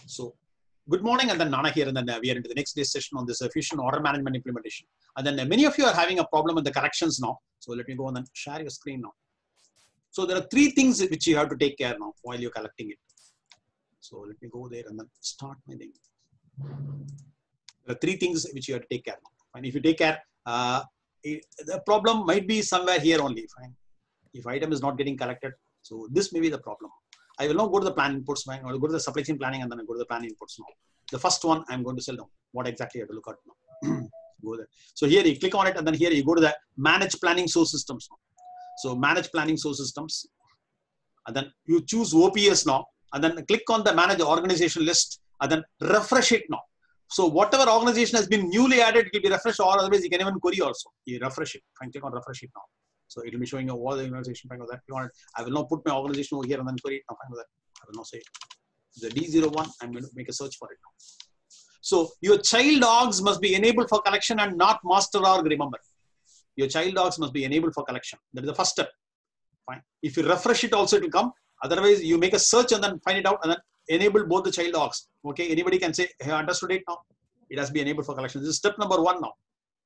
So good morning, and then Nana here, and then we are into the next day session on this Fusion order management implementation. And then many of you are having a problem with the corrections now. So let me go and then share your screen now. So there are three things which you have to take care now while you're collecting it. So let me go there and then start my thing. There are three things which you have to take care of. And if you take care, the problem might be somewhere here only. Fine. If item is not getting collected, so this may be the problem. I will now go to the plan inputs. Fine. I will go to the supply chain planning, and then I go to the plan inputs now. The first one I'm going to sell down. What exactly I have to look at now? Go there. So here you click on it, and then here you go to the manage planning source systems now. So manage planning source systems, and then you choose OPS now, and then click on the manage organization list, and then refresh it now. So whatever organization has been newly added, it will be refreshed, or otherwise you can even query also. You refresh it. Fine, click on refresh it now. So it will be showing you all the organization. Fine with that. I will now put my organization over here and then query it now. Fine with that. I will now say the D01. I'm going to make a search for it now. So your child dogs must be enabled for collection and not master org. Remember, your child dogs must be enabled for collection. That is the first step. Fine. If you refresh it, also it will come. Otherwise, you make a search and then find it out and then enable both the child dogs. Okay. Anybody can say, hey, I understood it now. It has to be enabled for collection. This is step number 1 now.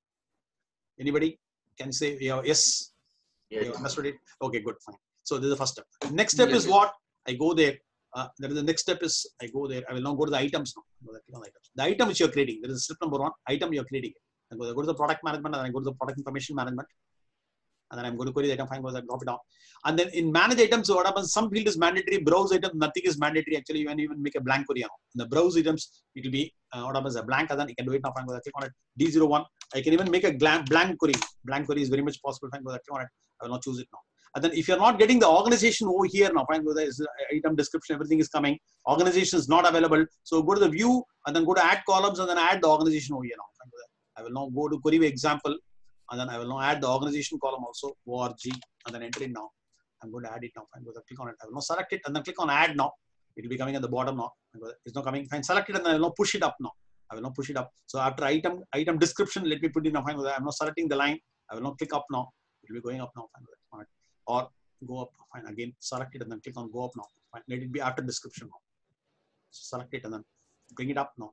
Anybody can say, yeah, yes. Yes. You understood it? Okay, good, fine. So this is the first step. Next step is what? I go there. There is the next step is I go there. I will now go to the items now. The item which you are creating. There is step number 1. Item you are creating. I go to the product management, and then I go to the product information management. And then I'm going to query the item, fine, drop it down. And then in manage items, so what happens? Some field is mandatory, browse item, nothing is mandatory. Actually, you can even make a blank query. In the browse items, it will be what happens a blank, and then you can do it now. Fine, click on it. D01. I can even make a blank query. Blank query is very much possible. Fine, click on it. I will not choose it now. And then if you're not getting the organization over here now, fine, there is item description, everything is coming. Organization is not available. So go to the view and then go to add columns and then add the organization over here now. Fine, I will now go to query example. And then I will now add the organization column also, ORG, and then enter it now. I'm going to add it now. Fine, click on it. I will now select it and then click on add now. It will be coming at the bottom now. It's not coming. Fine, select it and then I will now push it up now. I will now push it up. So after item description, let me put it now. Fine, I'm now selecting the line. I will now click up now. It will be going up now. Fine, or go up. Fine, again select it and then click on go up now. Fine, let it be after description now. So select it and then bring it up now.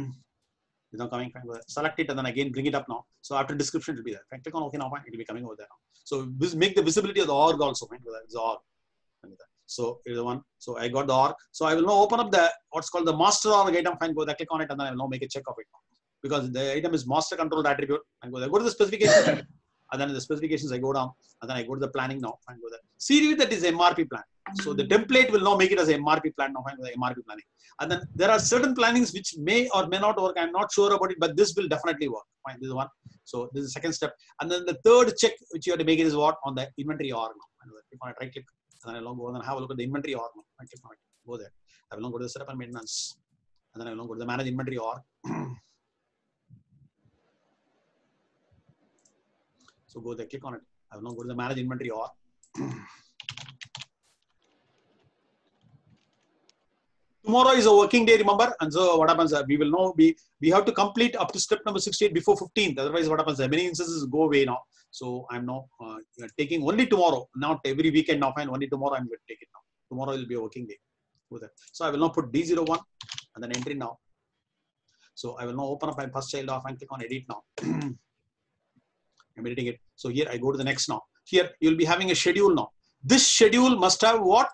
It's not coming. Fine, select it and then again bring it up now. So after description it will be there. Fine, click on OK now. Fine, it will be coming over there now. So this make the visibility of the org also. Fine, it's org. So here's the one. So I got the org. So I will now open up the what's called the master org item. Fine, go there, click on it, and then I will now make a check of it now. Because the item is master controlled attribute. And go there, go to the specifications, and then in the specifications I go down, and then I go to the planning now. Fine, go there. See that is MRP plan. So the template will now make it as a MRP plan now. Fine, the MRP planning. And then there are certain plannings which may or may not work. I'm not sure about it, but this will definitely work. Fine, this is one. So this is the second step. And then the third check which you have to make it is what? On the inventory org now. Click on it, right click, and then I will go and have a look at the inventory org now. Right click on it, go there. I will now go to the setup and maintenance. And then I will now go to the manage inventory org. So go there, click on it. I will now go to the manage inventory org. Tomorrow is a working day, remember, and so what happens? We will know we have to complete up to step number 68 before 15th. Otherwise, what happens? Many instances go away now. So I'm now taking only tomorrow, not every weekend. Now, fine, only tomorrow I'm going to take it now. Tomorrow will be a working day. So I will now put D01 and then enter it now. So I will now open up my first child off and click on edit now. I'm editing it. So here I go to the next now. Here you'll be having a schedule now. This schedule must have what?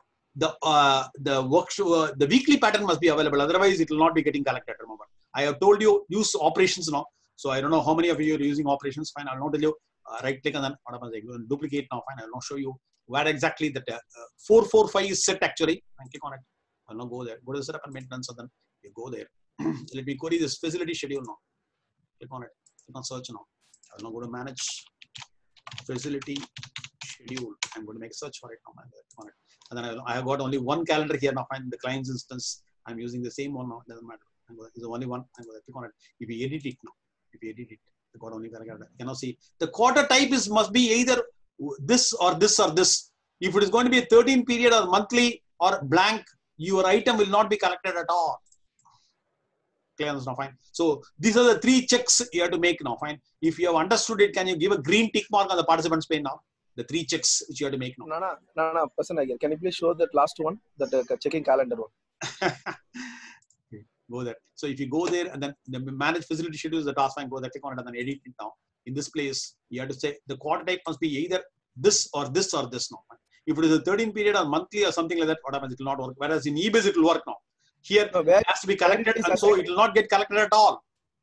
The weekly pattern must be available. Otherwise, it will not be getting collected. Remember, I have told you use operations now. So I don't know how many of you are using operations. Fine, I'll not tell you. Right click and then what happens? I go and duplicate now. Fine, I'll now show you where exactly that 445 is set actually. And click on it. I'll now go there. Go to the setup and maintenance, and then you go there. Let me query this facility schedule now. Click on it. Click on search now. I'll now go to manage facility schedule. I'm going to make a search for it now. Click on it. And then I have got only one calendar here now. Find the client's instance. I'm using the same one now. Doesn't matter. It's the only one. I'm going to click on it. If you edit it now, I got only calendar. You know, see the quarter type must be either this or this or this. If it is going to be a 13 period or monthly or blank, your item will not be collected at all. Clear now, fine. So these are the 3 checks you have to make now. Fine. If you have understood it, can you give a green tick mark on the participants pane now? The 3 checks which you have to make now. No, person again. Can you please show that last one, that checking calendar one? Go there. So if you go there and then the manage facility schedule is the task line, go there, click on it and then edit it now. In this place, you have to say the quarter type must be either this or this or this now. If it is a 13 period or monthly or something like that, what happens? It will not work. Whereas in eBiz, it will work now. Here, it has to be collected, and so it will not get collected at all.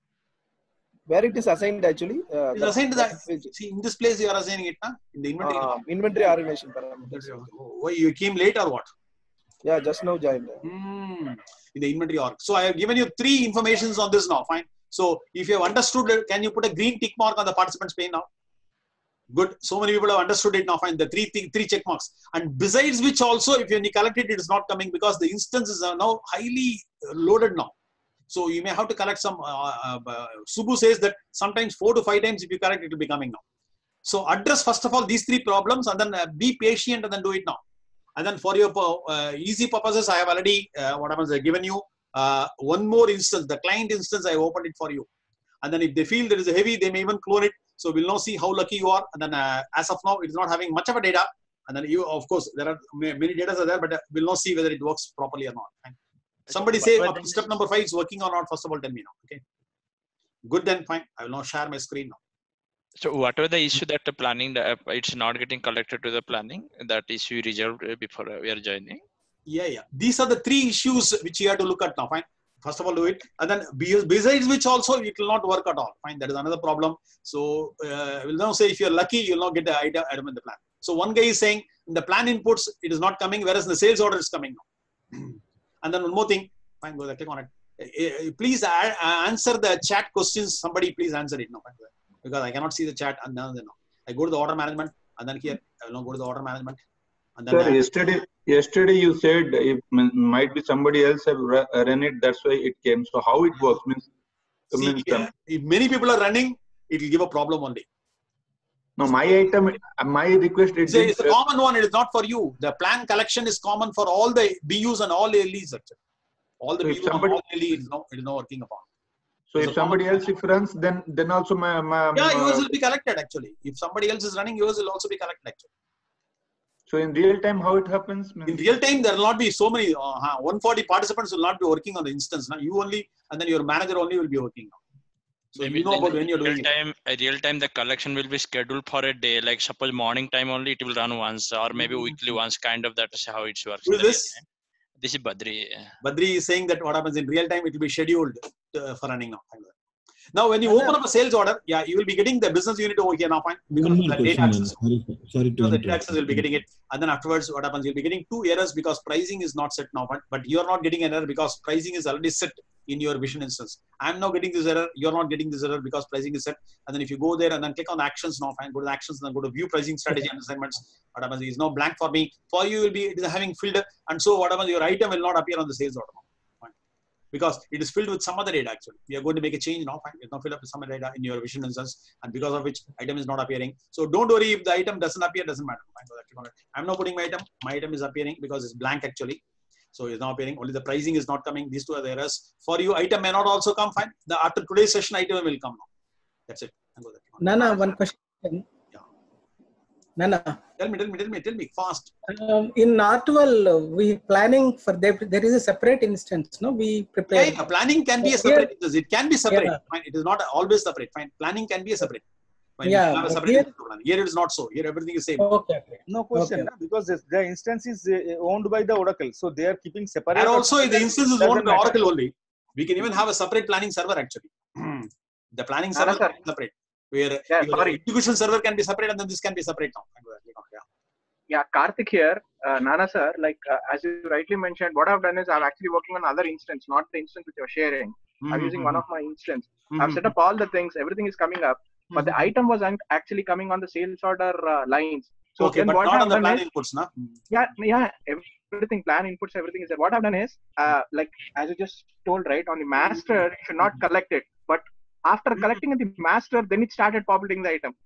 Where it is assigned actually? It's assigned to that. See, in this place, you are assigning it, in the inventory. Inventory organization parameters. Why you came late or what? Yeah, just now joined. In the inventory org. So I have given you 3 informations on this now. Fine. So if you have understood it, can you put a green tick mark on the participants pane now? Good. So many people have understood it now. Fine. The three check marks. And besides which also, if you collect it, it is not coming because the instances are now highly loaded now. So you may have to collect some. Subbu says that sometimes 4 to 5 times if you collect, it will be coming now. So address first of all these 3 problems and then be patient and then do it now. And then for your easy purposes, I have already given you one more instance. The client instance, I have opened it for you. And then if they feel there is a heavy, they may even clone it. So we'll now see how lucky you are. And then as of now, it is not having much of a data. And then you, of course, there are many data are there, but we'll now see whether it works properly or not. Fine. Somebody say step number 5 is working or not. First of all, tell me now. Okay. Good then, fine. I will now share my screen now. So whatever the issue that the planning, it's not getting collected to the planning, that issue resolved before we are joining. Yeah. These are the 3 issues which you have to look at now. Fine. First of all, do it. And then besides which also it will not work at all. Fine. That is another problem. So we'll now say if you're lucky, you'll not get the item in the plan. So one guy is saying in the plan inputs, it is not coming, whereas in the sales order is coming now. And then one more thing. Fine. Go there. Click on it. Please answer the chat questions. Somebody please answer it now. Because I cannot see the chat and then I go to the order management and then here I will now go to the order management. And then Sir, yesterday you said it might be somebody else have run it, that's why it came. So how it works means. If many people are running, it will give a problem only. No, my item, my request it's a common one. It is not for you. The plan collection is common for all the BUs and all LEs. Actually. All the BUs and all LEs it is not working upon. So if somebody else runs, then also yours will be collected actually. If somebody else is running, yours will also be collected actually. So in real time, how it happens? In real time, there will not be so many. 140 participants will not be working on the instance. Now you only, and then your manager only will be working now. So maybe you know about when you're doing it. Real time, the collection will be scheduled for a day. Like suppose morning time only, it will run once, or maybe weekly once. Kind of that is how it works. Who is this? This is Badri. Badri is saying that what happens in real time, it will be scheduled for running now. Now, when you open up a sales order, you will be getting the business unit over here now, fine. Because the data access. Sorry to the data access will be getting it. And then afterwards, what happens? You'll be getting 2 errors because pricing is not set now, but you're not getting an error because pricing is already set in your vision instance. I'm now getting this error. You're not getting this error because pricing is set. And then if you go there and then click on the actions now, fine, go to the actions and then go to view pricing strategy and assignments. What happens is now blank for me. For you, it is having filled. And so what happens? Your item will not appear on the sales order now. Because it is filled with some other data actually. We are going to make a change now. Fine. It's now filled up with some other data in your vision instance, and because of which item is not appearing. So don't worry if the item doesn't appear, doesn't matter. Fine. I'm now putting my item. My item is appearing because it's blank actually. So it's now appearing. Only the pricing is not coming. These 2 are the errors. For you, item may not also come. Fine. After today's session, item will come now. That's it. Nana, one question. Yeah. Nana. Tell me fast. In R12, we planning for there is a separate instance. No, we prepare. Yeah, planning can be a separate. It can be separate. Yeah. Fine. It is not always separate. Fine. Planning can be a separate. Fine. Yeah. A separate here it is not so. Here everything is same. Okay. No question, because the instance is owned by the Oracle, so they are keeping separate. And also, if the instance is owned by Oracle only, we can even have a separate planning server actually. The planning server can be separate. Where your execution server can be separate and then this can be separate now. Yeah, Karthik here. Nana sir, as you rightly mentioned, what I've done is I'm actually working on another instance, not the instance which you're sharing. I'm using one of my instance. I've set up all the things, everything is coming up, but the item was actually coming on the sales order lines. So okay, but not on the plan inputs, na? Yeah, everything, plan inputs, everything is there. What I've done is, as you just told, right, on the master, you should not collect it, but after collecting in the master, then it started populating the item.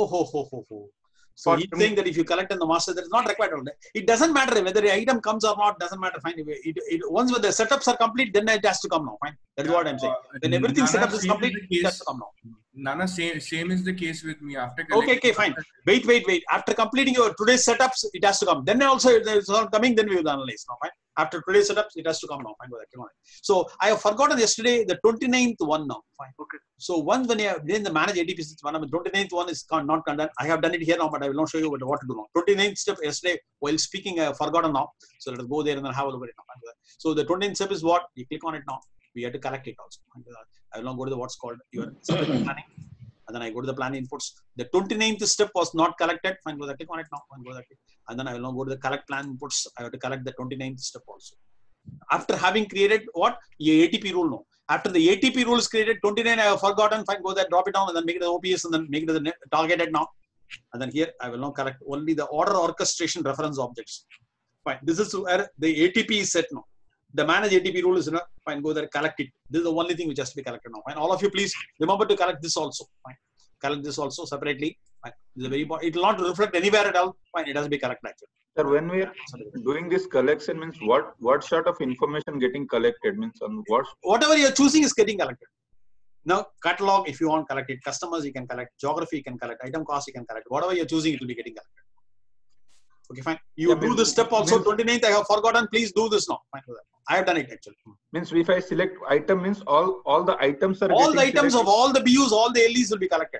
So he's saying that if you collect in the master, that is not required. It doesn't matter whether the item comes or not. Doesn't matter. Fine. Once the setups are complete, then it has to come now. Fine. That is what I'm saying. When everything setup is complete, it has to come now. Nana, same is the case with me. After okay, fine. Wait. After completing your today's setups, it has to come. Then also, if it's not coming, then we will analyze now. Fine. After today's setups, it has to come now. Fine, click on it. So I have forgotten yesterday the 29th one now. Fine. Okay. So once when you have done the manage ATP system, the 29th one is not done. I have done it here now, but I will not show you what to do now. 29th step yesterday while speaking, I have forgotten now. So let us go there and then have a look at it now. Fine. So the 29th step is what? You click on it now. We have to collect it also. Fine. I will now go to what's called your planning. And then I go to the plan inputs. The 29th step was not collected. Fine, go there, click on it now. Fine, go there, click. And then I will now go to the collect plan inputs. I have to collect the 29th step also. After having created what? ATP rule now. After the ATP rule is created, 29 I have forgotten. Fine, go there, drop it down and then make it an OPS and then make it the targeted now. And then here I will now collect only the order orchestration reference objects. Fine, this is where the ATP is set now. The manage ATP rule is enough. Fine, go there, collect it. This is the only thing which has to be collected now. Fine, all of you please remember to collect this also. Fine, collect this also separately. Fine, this is very important. It will not reflect anywhere at all. Fine, it has to be collected actually. Sir, when we are doing this collection, means what sort of information getting collected, means on what? Whatever you are choosing is getting collected. Now, catalog if you want collected, customers you can collect, geography you can collect, item cost you can collect. Whatever you are choosing, it will be getting collected. Okay, fine. You do this step also. 29th, I have forgotten. Please do this now. Fine, I have done it actually. Means if I select item, means all the items are all the getting items selected. of all the BUs, all the LEs will be collected.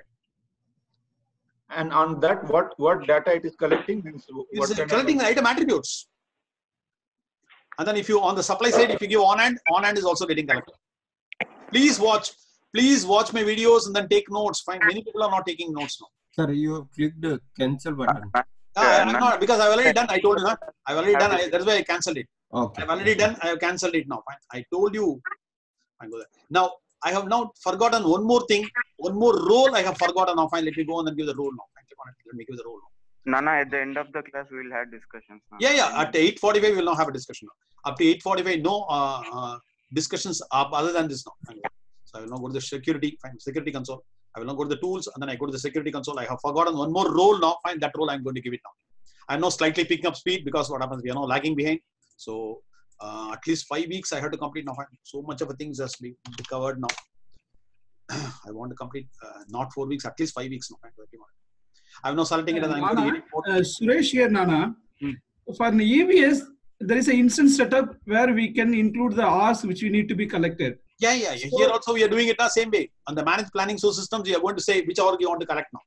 And on that, what data it is collecting? Means what It's kind collecting of, the item attributes. And then if you on the supply side, if you give on hand is also getting collected. Please watch my videos and then take notes. Fine. Many people are not taking notes now. Sir, you clicked the cancel button. I'm not, because I've already done. I told you, huh? I've already done. That's why I cancelled it. Okay. I've already done. I have cancelled it now. Fine. I told you. Fine, go there. Now I have now forgotten one more thing. One more role I have forgotten now. Fine. Let me go and then give the role now. Fine, let me give the role now. Nana, at the end of the class, we will have discussions. Now. Yeah. At 8:45, we will now have a discussion now. Up to 8:45, no discussions other than this now. Fine. So I will now go to the security. Fine. Security console. I will now go to the tools and then I go to the security console. I have forgotten one more role now. Fine, that role I'm going to give it now. I'm now slightly picking up speed because what happens, we are now lagging behind. So at least 5 weeks I have to complete now. Fine. So much of a things has to be covered now. I want to complete not 4 weeks, at least 5 weeks now. I'm now selecting it and I'm going to Suresh here, Nana. For the EVS, there is an instance setup where we can include the R's which we need to be collected. Yeah. So, here also we are doing it the same way. On the managed planning source systems, we are going to say which org you want to collect now.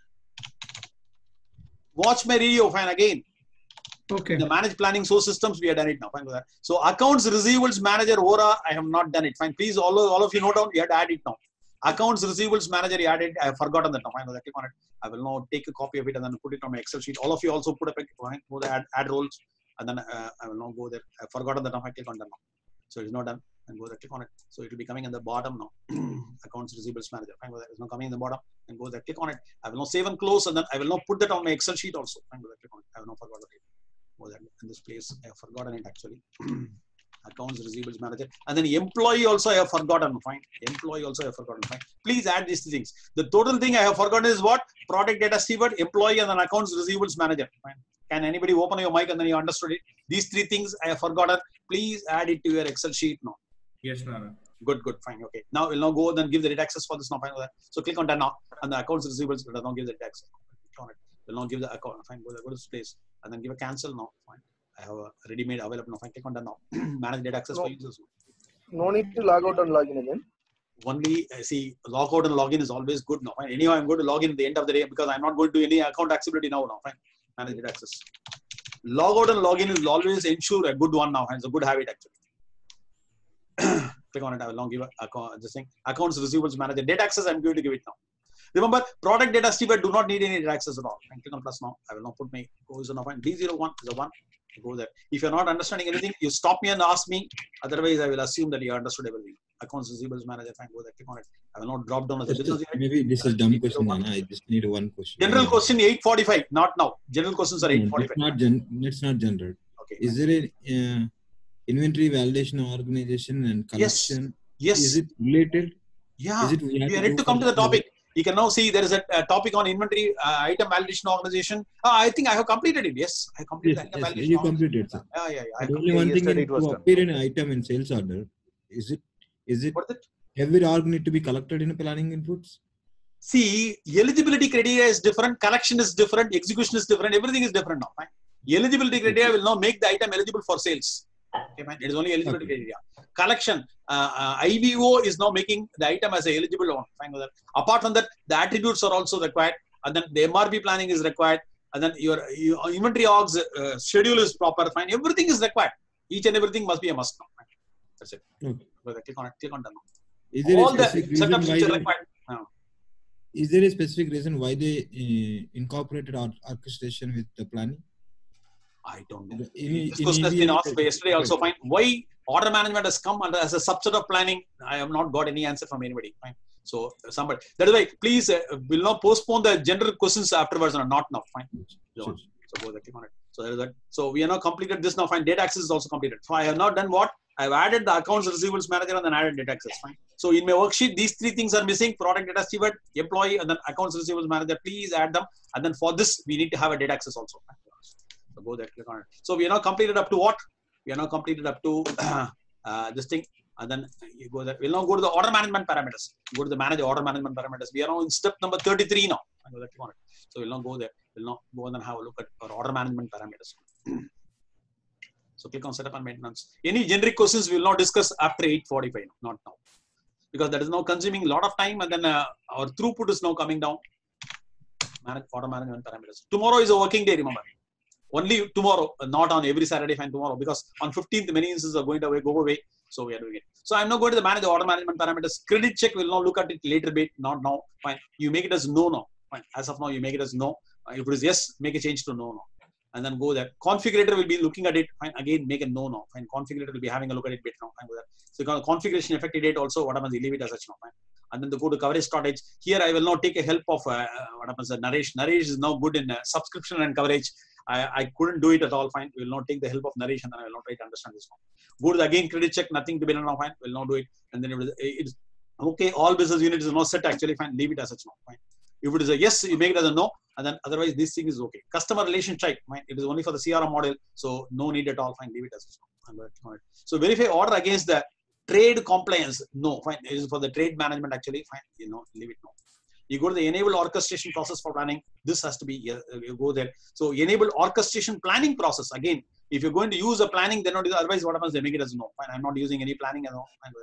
Watch my video, fine, again. Okay. The managed planning source systems, we have done it now. Fine with that. So accounts receivables manager, ORA, I have not done it. Fine. Please, all of you note down, you have to add it now. Accounts receivables manager, you added. I have forgotten that now. Fine with that. Click on it. I will now take a copy of it and then put it on my Excel sheet. All of you also put up go the add roles. And then I will now go there. I have forgotten that now. I click on that now. So it's not done. And go there, click on it. So it will be coming in the bottom now. Accounts receivables manager. Fine, it's now coming in the bottom. And go there, click on it. I will now save and close, and then I will now put that on my Excel sheet also. Fine, go there, click on it. I have now forgotten it. Go there in this place. I have forgotten it actually. Accounts receivables manager. And then employee also I have forgotten. Fine. Employee also I have forgotten. Fine. Please add these things. The total thing I have forgotten is what? Product data steward, employee, and then accounts receivables manager. Fine. Can anybody open your mic and then you understood it? These three things I have forgotten. Please add it to your Excel sheet now. Yes, Nana. Good, fine, okay. Now we'll now go then give the data access for this now. Fine with that. So click on that now, and the accounts receivables will now give the data access. Click on it. We'll now give the account. Fine, go to this place and then give a cancel now. Fine. I have a ready-made available now. Fine, click on that now. Manage data access for users. No need to log out and log in again. Only see log out and login is always good now. Fine. Anyhow, I'm going to log in at the end of the day because I'm not going to do any account accessibility now. Fine. Manage data access. Log out and login will always ensure a good one now. It's a good habit actually. Click on it. I will now give this thing. Accounts receivables manager. Data access, I'm going to give it now. Remember, product data steward do not need any data access at all. And click on plus now. I will now put my user now. D01 is a 1. Go there. If you're not understanding anything, you stop me and ask me. Otherwise, I will assume that you understood everything. Accounts receivables manager. Fine. Go there. Click on it. I will not drop down as a business. Maybe this is dumb question, Nana. I just need one question. General question 8:45. Not now. General questions are 8:45. It's not general. Okay. Is there a inventory validation organization and collection? Yes. Is it related? Yeah. Is it You need to come to the topic. You can now see there is a topic on inventory item validation organization. I think I have completed it. Yes, I completed the item validation. You completed, sir. Yeah. Only one thing is to appear in an item in sales order. Is it? Every org need to be collected in a planning inputs? See, eligibility criteria is different, collection is different, execution is different, everything is different now. Fine. Eligibility criteria will now make the item eligible for sales. Okay, fine. It is only eligibility criteria. Collection, IVO is now making the item as a eligible one. Fine with that. Apart from that, the attributes are also required, and then the MRP planning is required, and then your inventory orgs schedule is proper. Fine, everything is required. Each and everything must be a must now. Fine. That's it. Click on it. Click on done. Is there All a the specific reason setups why which are required. is there a specific reason why they incorporated orchestration with the planning? I don't know. This question has been asked yesterday also. Fine. Why order management has come under as a subset of planning? I have not got any answer from anybody. Fine. So somebody. That is why please will not postpone the general questions afterwards or not now. Fine. So go there, click on it. So there is that. So we have now completed this now. Fine. Data access is also completed. So I have not done what? I have added the accounts receivables manager and then added data access. Fine. So in my worksheet, these three things are missing: product data steward, employee, and then accounts receivables manager. Please add them. And then for this, we need to have a data access also. Fine. So go there, click on it. So we are now completed up to what? We are now completed up to this thing. And then you go there. We'll now go to the order management parameters. Go to the manage order management parameters. We are now in step number 33 now. Go there, click on it. So we'll now go there. We'll now go and then have a look at our order management parameters. So click on setup and maintenance. Any generic questions we will not discuss after 8:45, not now. Because that is now consuming a lot of time, and then our throughput is now coming down. Manage order management parameters. Tomorrow is a working day, remember. Only tomorrow, not on every Saturday, fine tomorrow, because on 15th many instances are going to go away, so we are doing it. So I'm now going to the manage order management parameters. Credit check, we'll now look at it later bit, not now. Fine. You make it as no now. Fine. As of now, you make it as no. If it is yes, make a change to no now. And then go there. Configurator will be looking at it. Fine. Again, make a no now. Fine. Configurator will be having a look at it bit now. Fine. Go there. So configuration effective date also, what happens, you leave it as such now. Fine. And then go to coverage storage. Here I will now take a help of what happens, Naresh. Naresh is now good in subscription and coverage. I couldn't do it at all. Fine. We will not take the help of Naresh, and then I will not try to understand this one. Go to the again credit check. Nothing to be done now. Fine. We'll not do it. And then it's okay. All business units is not set actually. Fine. Leave it as such now. Fine. If it is a yes, you make it as a no, and then otherwise this thing is okay. Customer relation type. Fine. It is only for the CRM model, so no need at all. Fine. Leave it as such now. So verify order against the trade compliance. No. Fine. It is for the trade management actually. Fine. Leave it no. You go to the enable orchestration process for planning. This has to be, you go there. So enable orchestration planning process. Again, if you're going to use a planning, then not otherwise what happens, they make it as no. Fine, I'm not using any planning at all. Fine,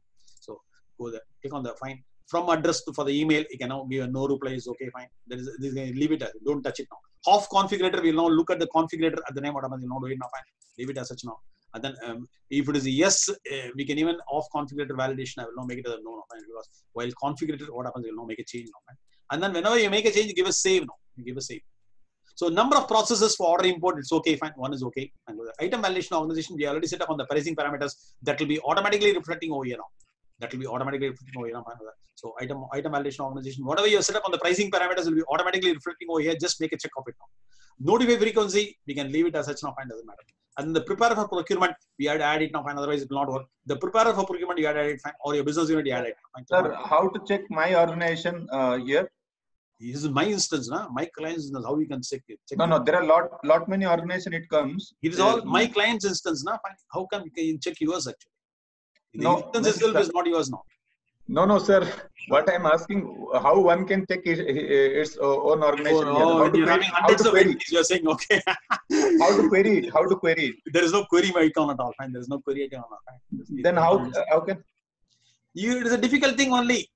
so go there, click on the fine. From address to for the email, you can now give a no reply is okay, fine. This is leave it as, don't touch it now. Half configurator, we'll now look at the configurator at the name, what happens, you'll not do it now, fine. Leave it as such now. And then if it is a yes, we can even off configurator validation. I will not make it as a no, because while configurator, what happens, you will not make a change now. And then whenever you make a change, give a save now. You give a save. So number of processes for order import, it's okay, fine. One is okay. And item validation organization, we already set up on the pricing parameters. That will be automatically reflecting over here now. That will be automatically reflecting over here now. So item validation organization, whatever you set up on the pricing parameters will be automatically reflecting over here. Just make a check of it now. Notify frequency, we can leave it as such now, fine, doesn't matter. And the preparer for procurement, we had to add it now, fine, otherwise it will not work. The preparer for procurement, you had to add it, fine, or your business unit, you had to add it. Fine. Sir, how to check my organization here? This is my instance, na? My client's instance, how you can check it? No, there are lot many organization it comes. It is all my client's instance, na? Fine. How come you can check yours actually? The No, instance itself is not yours now. No, sir. What I'm asking, how one can check its own organization? You're having hundreds of entities, you're saying, okay. How to query it? There is no query icon at all. Fine. There is no query icon at all. Fine. Then how can? It is a difficult thing only.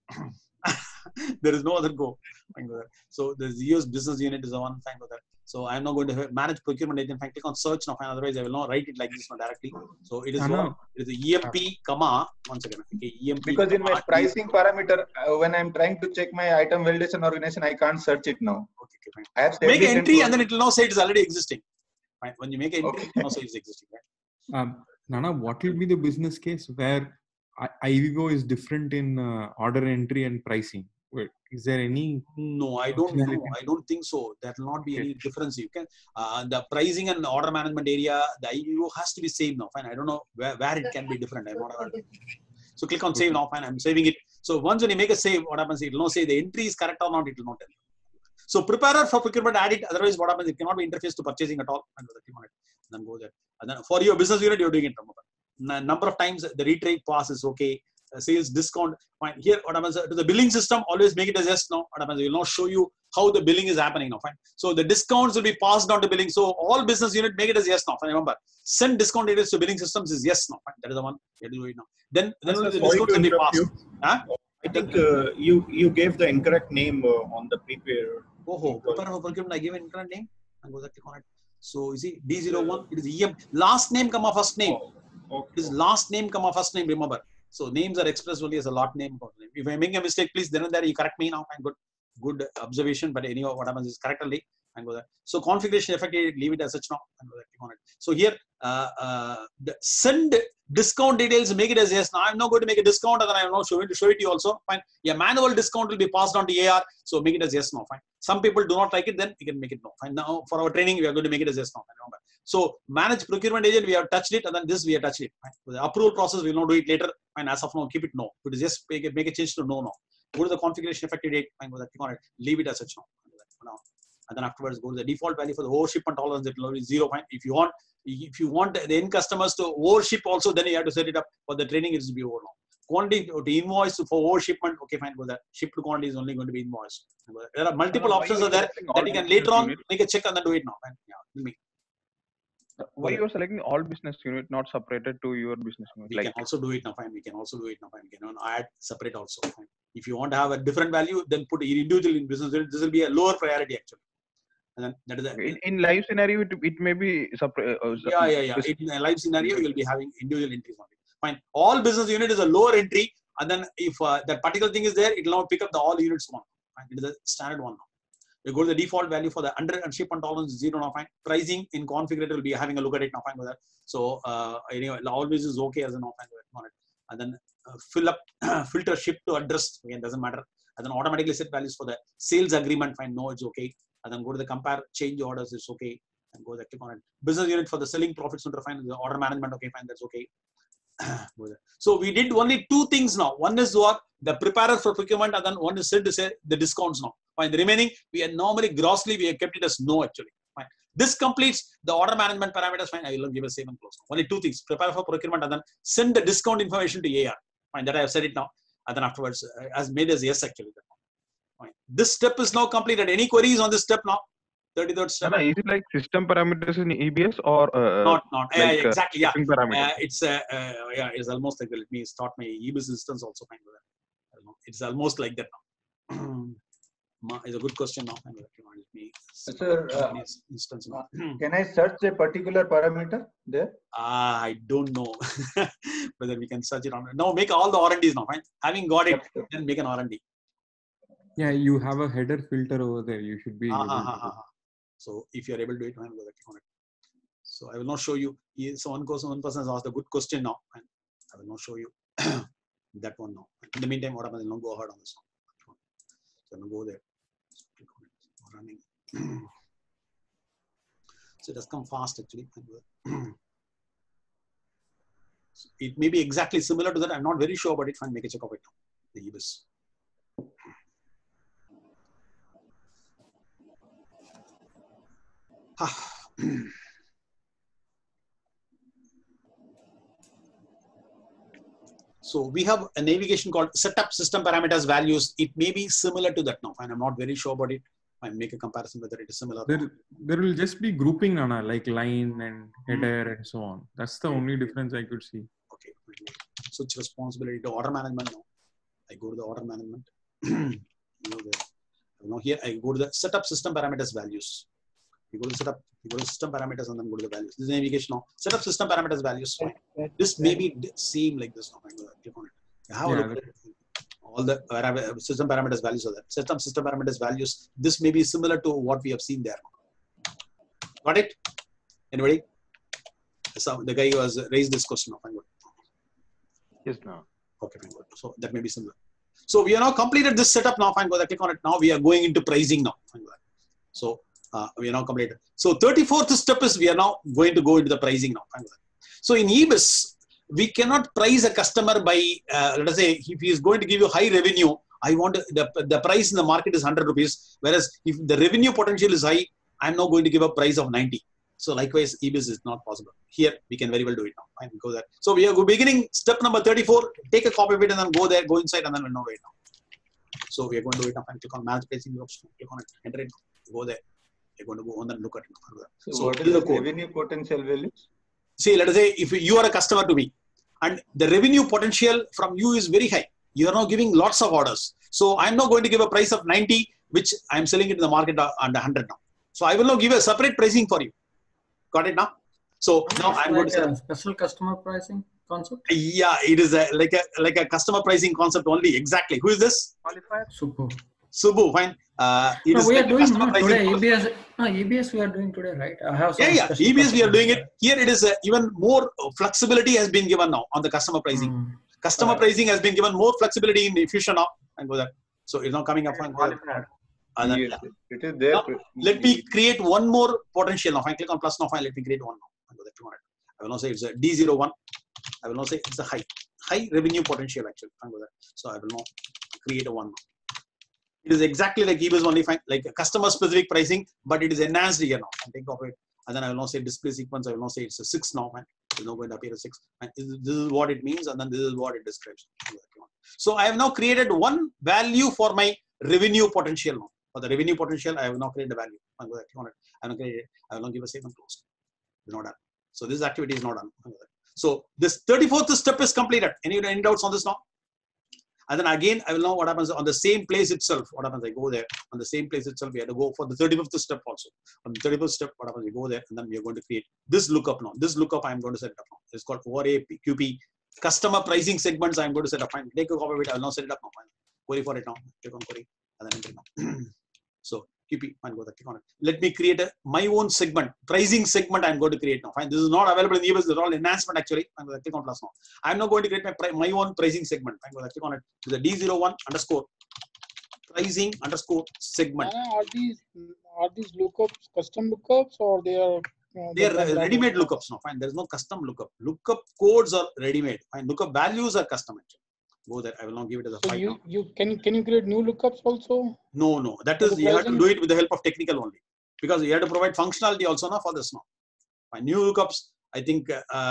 There is no other go. Fine. So the US business unit is the one. Fine with that. So I'm not going to manage procurement agent. Fine. Click on search now. Fine. Otherwise, I will not write it like this one directly. So it is one. It is the EMP, comma. Once again. Okay, EMP. Because in my pricing parameter, when I'm trying to check my item validation organization, I can't search it now. Okay, fine. I have make an entry and then it will now say it is already existing. Fine. When you make an entry, it will now say it is existing. Right? Nana, what will be the business case where IVO is different in order entry and pricing? Wait, is there any? No, I don't know. I don't think so. There will not be any difference. You can the pricing and order management area, the IVO has to be same now. Fine. I don't know where it can be different. I'm not aware. So click on save now. Fine. I'm saving it. So once when you make a save, what happens? It will not say the entry is correct or not. It will not tell you. So preparer for procurement, add it. Otherwise, what happens? It cannot be interfaced to purchasing at all. And then go there. And then for your business unit, you're doing it. Number of times the retrade pass is okay. Sales discount. Fine. Here, what happens to the billing system? Always make it as yes now. What happens? It will not show you how the billing is happening now. Fine. So the discounts will be passed on to billing. So all business unit make it as yes now. Fine. Remember, send discount details to billing systems is yes now. Fine. That is the one you have to do it now. Then only the discounts will be passed. Huh? I think you gave the incorrect name on the prepare. Oh, preparer for procurement. I gave an incorrect name. And go there, click on it. So you see D01. It is EM. Last name, comma first name. Okay. It is last name, comma first name. Remember. So names are expressed only as a lot name. If I make a mistake, please then and there you correct me now. Fine. Good observation. But anyhow, what happens is correct only. And go there. So configuration effective, leave it as such now. And go there, click on it. So here, send discount details, make it as yes. Now I'm not going to make a discount, and then I'm not going to show it to you also. Fine. Yeah, manual discount will be passed on to AR. So make it as yes now. Fine. Some people do not like it, then we can make it no. Fine. Now for our training, we are going to make it as yes now. Fine. Remember. So manage procurement agent, we have touched it, and then this we have touched it. Fine. So the approval process, we will not do it later. Fine. As of now, keep it no. If it is yes, make a change to no now. Go to the configuration effective date. Fine. Go there, click on it. Leave it as such now. And then afterwards go to the default value for the overshipment tolerance. It will be 0. Fine. If you want the end customers to overship also, then you have to set it up. For the training, it will be over now. Quantity to invoice for overshipment. Okay, fine. Go there. Ship to quantity is only going to be invoiced. There are multiple options are there that you can later on make a check and then do it now. Fine. Yeah. Why you are selecting all business unit, not separated to your business unit? We can also do it now. Fine. We can also do it now. Fine. We can add separate also. Fine. If you want to have a different value, then put individual in business unit. This will be a lower priority actually. And then that is in live scenario, it may be separate. Yeah. In a live scenario, you will be having individual entries on it. Fine. All business unit is a lower entry, and then if that particular thing is there, it will now pick up the all units one. Fine. It is a standard one now. You go to the default value for the under and shipment tolerance is 0 now. Fine. Pricing in configurator will be having a look at it now. Fine with that. So anyway, always is okay as a now. Fine on it. And then fill up filter ship to address again doesn't matter. And then automatically set values for the sales agreement. Fine. No, it's okay. And then go to the compare change orders. It's okay. And go there, click on it. Business unit for the selling profits center. Fine. The order management. Okay. Fine. That's okay. So we did only 2 things now. One is what the preparer for procurement, and then one is said to say the discounts now. Fine. The remaining we are normally grossly we have kept it as no actually. Fine. This completes the order management parameters. Fine. I will give a save and close. Only 2 things: prepare for procurement and then send the discount information to AR. Fine. That I have said it now. And then afterwards, as made as yes actually. Fine. This step is now completed. Any queries on this step now? 33rd step. Is it like system parameters in EBS or not? Like, exactly. Yeah. Parameters? It's almost like that. Let me start my EBS instance also. Fine with that. It's almost like that now. It's a good question now. Sir, instance. Can I search a particular parameter there? I don't know whether we can search it on. No, make all the R&Ds now. Fine. Having got it, then make an R&D. Yeah, you have a header filter over there. You should be. So if you are able to do it, I'm going to click on it. So I will not show you. So one person has asked a good question now, and I will not show you that one now. In the meantime, what happens? I'll go ahead on this one. So I'm going to go there. Click on it. Running. So it has come fast actually. So it may be exactly similar to that. I'm not very sure, but it's fine. Make a check of it now. The EBIS. So we have a navigation called setup system parameters values. It may be similar to that now. Fine, I'm not very sure about it. I make a comparison whether it is similar. There will just be grouping, Nana, like line and header and so on. That's the only difference I could see. Okay. Switch responsibility to order management now. I go to the order management. Now here I go to the setup system parameters values. You go to setup, you go to system parameters and then go to the values. This is navigation now. Setup system parameters values. This may be same like this now. Click on it. You have a look at it. All the system parameters values are there. System parameters values. This may be similar to what we have seen there. Got it? Anybody? So the guy who has raised this question now. Yes, no. Okay, fine, good. So that may be similar. So we have now completed this setup now. Fine, go there. Click on it. Now we are going into pricing now. Fine, go there. So we are now completed. So 34th step is we are now going to go into the pricing now. Fine, go there. So in EBIS, we cannot price a customer by, let us say, if he is going to give you high revenue, I want the price in the market is 100 rupees. Whereas if the revenue potential is high, I'm now going to give a price of 90. So likewise, EBIS is not possible. Here, we can very well do it now. Fine, go there. So we are beginning step number 34. Take a copy of it and then go there, go inside and then we'll know right now. So we are going to do it now. And click on manage pricing option. Click on it. Enter it. Go there. You're going to go on and look at it. So what is the revenue potential values? See, let us say if you are a customer to me, and the revenue potential from you is very high. You are now giving lots of orders. So I'm not going to give a price of 90, which I'm selling it in the market under 100 now. So I will now give a separate pricing for you. Got it now? So now I'm going to say special customer pricing concept. Yeah, it is like a customer pricing concept only. Exactly. Who is this? Subbu. Fine. We are doing today. EBS. No, EBS we are doing today, right? I have some EBS we are doing it. Here it is even more flexibility has been given now on the customer pricing. Customer pricing has been given more flexibility in Fusion now. And go there. So it's now coming up. Yes, it is there. Now, let me create one more potential now. Fine. Click on plus now. Fine. Let me create one now. Go there. I will not say it's a D01. I will not say it's a high revenue potential actually. Go there. So I will now create a one now. It is exactly like EBS only, fine, like a customer specific pricing, but it is enhanced here now. And think of it. And then I will not say display sequence. I will not say it's a 6 now, man. It's not going to appear as 6. And this is what it means, and then this is what it describes. So I have now created one value for my revenue potential now. For the revenue potential, I have now created a value. I will not give a save and close. It's not done. So this activity is not done. So this 34th step is completed. Any doubts on this now? And then again, I will know what happens on the same place itself. What happens? I go there on the same place itself. We have to go for the 35th step also. On the 35th step, what happens? We go there and then we are going to create this lookup now. This lookup I am going to set it up now. It's called ORA QP customer pricing segments. I am going to set up. Fine. Take a copy of it. I will now set it up now. Fine. Query for it now. Click on query and then enter now. So QP. Fine. Go there. Click on it. Let me create my own segment. Pricing segment I am going to create now. Fine. This is not available in EBS. This is all enhancement actually. I'm going to click on plus now. I am now going to create my own pricing segment. I'm going to click on it. To the D01 underscore pricing underscore segment. Are these lookups custom lookups or they are? They are ready-made lookups now. Fine. There is no custom lookup. Lookup codes are ready-made. Fine. Lookup values are custom actually. Go there. I will now give it as a 5. Can you create new lookups also? No. That is you have to do it with the help of technical only, because you have to provide functionality also now for this now. My new lookups, I think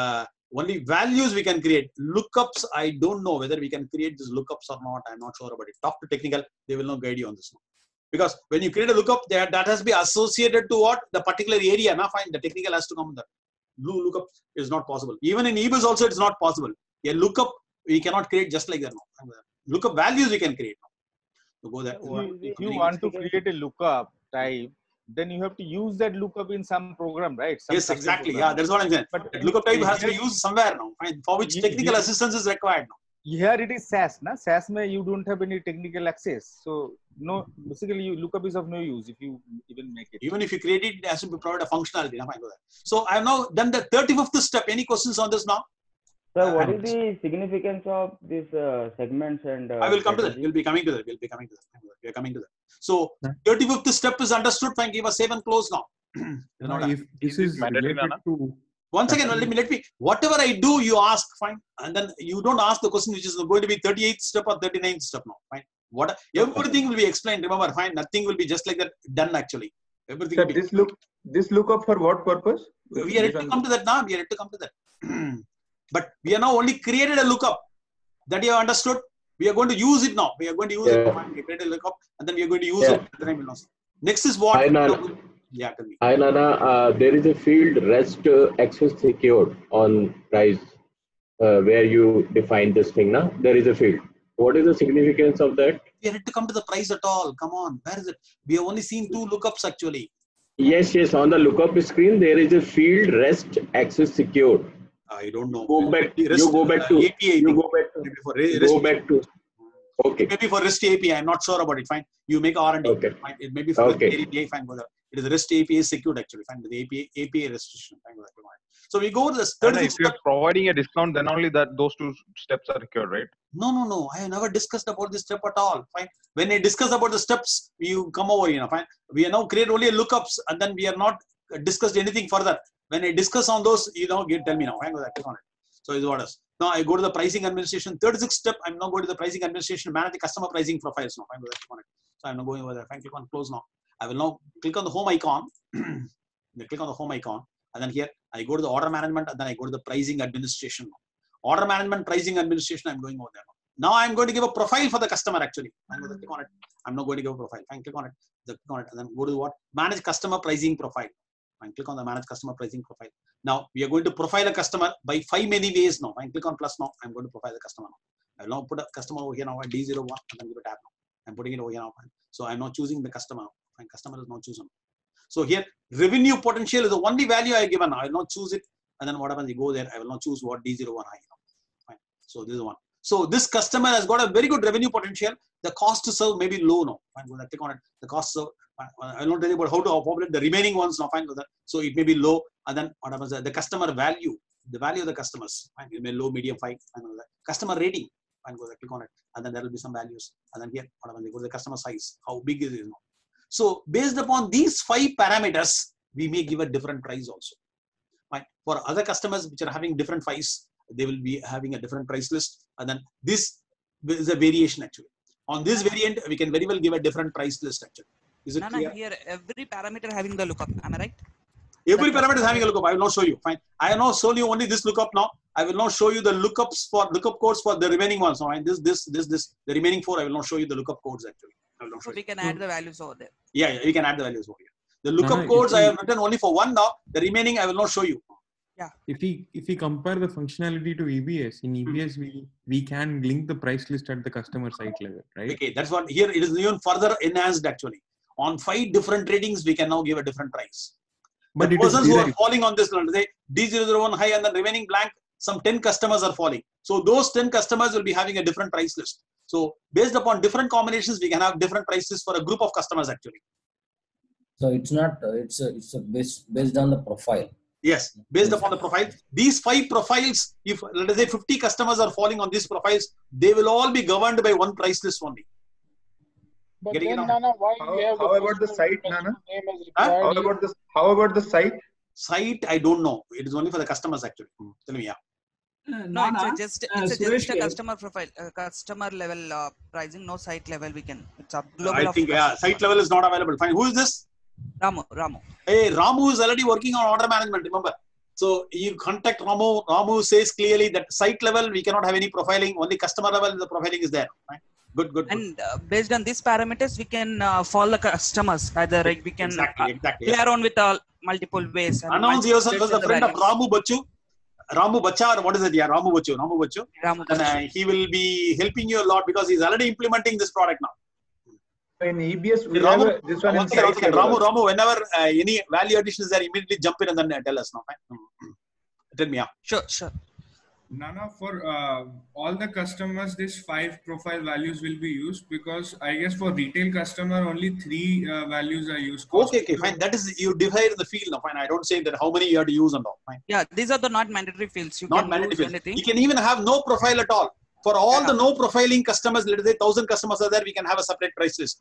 only values we can create. Lookups, I don't know whether we can create these lookups or not. I'm not sure about it. Talk to technical. They will not guide you on this now. Because when you create a lookup, that has to be associated to what? The particular area. Now, fine. The technical has to come there. Lookup is not possible. Even in EBS also, it's not possible. A lookup we cannot create just like that now. Lookup values we can create now. So go there. If you want to create a lookup type, then you have to use that lookup in some program, right? Yes, exactly. Program. Yeah, that's what I'm saying. But that lookup type has to be used somewhere now, for which technical assistance is required now. Here it is SAS, na? SAS mein you don't have any technical access. So no, basically lookup is of no use if you even make it. Even if you create it, it has to provide a functionality. Now, so I have now done the 35th step. Any questions on this now? Sir, what is the significance of these segments and? I will come to that. We'll be coming to that. We are coming to that. So 35th step is understood. Fine. Give a save and close now. If this is related to. Once again, let me. Whatever I do, you ask. Fine, and then you don't ask the question which is going to be 38th step or 39th step now. Fine. Everything will be explained. Remember, fine. Nothing will be just like that done actually. Everything. Sir, this lookup for what purpose? We are yet to come to that now. We are yet to come to that. But we are now only created a lookup that you have understood. We are going to use it now. We are going to use it. We create a lookup and then we are going to use it. Next is what? Yeah, tell me. Hi, Nana. There is a field REST access secured on price where you define this thing. Now there is a field. What is the significance of that? We are yet to come to the price at all. Come on, where is it? We have only seen 2 lookups actually. Yes. On the lookup screen there is a field REST access secured. I don't know. You go back to API. Okay. Maybe for REST API, I'm not sure about it. Fine. You make R&D. Okay. Fine. It may be for the API. Fine. It is a REST API secured actually. Fine. The API restriction. Fine. So we go to the 36. If you're providing a discount, then only those 2 steps are required, right? No. I have never discussed about this step at all. Fine. When I discuss about the steps, you come over here. Fine. We are now create only lookups and then we are not discussed anything further. When I discuss on those, tell me now. Hang on, click on it. So is what else. Now I go to the pricing administration. 36th step. I'm now going to the pricing administration. Manage the customer pricing profiles now. I'm going to click on it. So I'm now going over there. Fine. Click on close now. I will now click on the home icon. Click on the home icon, and then here I go to the order management, and then I go to the pricing administration. Order management, pricing administration. I'm going over there now. Now I'm going to give a profile for the customer actually. I'm going to click on it. I'm not going to give a profile. Fine, click on it. Click on it and then go to what? Manage customer pricing profile. Fine, click on the manage customer pricing profile. Now we are going to profile a customer by 5 many ways now. Fine, click on plus now. I'm going to profile the customer now. I will now put a customer over here now at D01 and then give a tab now. I'm putting it over here now. Fine. So I'm not choosing the customer. Fine, customer is not chosen. So here revenue potential is the only value I given. I will not choose it. And then what happens? You go there. I will not choose what D01 high now. Fine. So this is one. So this customer has got a very good revenue potential. The cost to serve may be low now. Fine, go there, click on it. The cost to serve. I will not tell you about how to populate the remaining ones now. Fine, go there. So it may be low. And then what happens? The customer value, the value of the customers. Fine, it may low, medium, fine. Fine, go there. Customer rating. Fine, go there, click on it. And then there will be some values. And then here, what happens? Go to the customer size. How big is it now? So based upon these 5 parameters, we may give a different price also. Fine. For other customers which are having different price, they will be having a different price list. And then this is a variation actually. On this variant, we can very well give a different price list actually. Is it clear? Here, every parameter having the lookup. Am I right? Every parameter is having a lookup. I will not show you. Fine. I have not shown you only this lookup now. I will not show you the lookups for lookup codes for the remaining ones. Now, the remaining 4, I will not show you the lookup codes actually. I will not show so we can add the values over there. Yeah, we can add the values over here. The lookup codes I have written only for one now. The remaining I will not show you. Yeah. If we compare the functionality to EBS, in EBS we can link the price list at the customer site level, right? Okay, that's what here it is even further enhanced actually. On 5 different ratings, we can now give a different price. But the persons who are falling on this, let's say D001 high and the remaining blank, some 10 customers are falling. So those 10 customers will be having a different price list. So based upon different combinations, we can have different prices for a group of customers actually. So it's not, it's based on the profile. Yes, based upon the profile. These 5 profiles, if let us say 50 customers are falling on these profiles, they will all be governed by one price list only. But then, Nana, why we have how about the site, Nana? How about the site? Site, I don't know. It is only for the customers actually. Tell me, yeah. No, it's just a customer profile, customer level pricing, no site level. We can. It's a global. I think site level is not available. Fine. Who is this? Ramu. Hey, Ramu is already working on order management. Remember. So you contact Ramu. Ramu says clearly that site level we cannot have any profiling. Only customer level the profiling is there. Right? Good. And based on these parameters, we can follow the customers. Either we can play around with multiple ways. Announce yourself as a friend of Ramu Bachu. Ramu Bacha, or what is it? Yeah, Ramu Bachu. And he will be helping you a lot because he's already implementing this product now. In EBS, we Ramu, have this one. Ramu, whenever any value addition is there, immediately jump in and then tell us now. Tell me, yeah. Sure. Nana, for all the customers, these 5 profile values will be used because I guess for retail customer only 3 values are used. Okay, fine. That is you divide the field now. Fine. I don't say that how many you have to use and all. Fine. Yeah, these are the not mandatory fields. You not can mandatory fields. Anything. You can even have no profile at all. For all the no profiling customers, let us say 1,000 customers are there, we can have a separate price list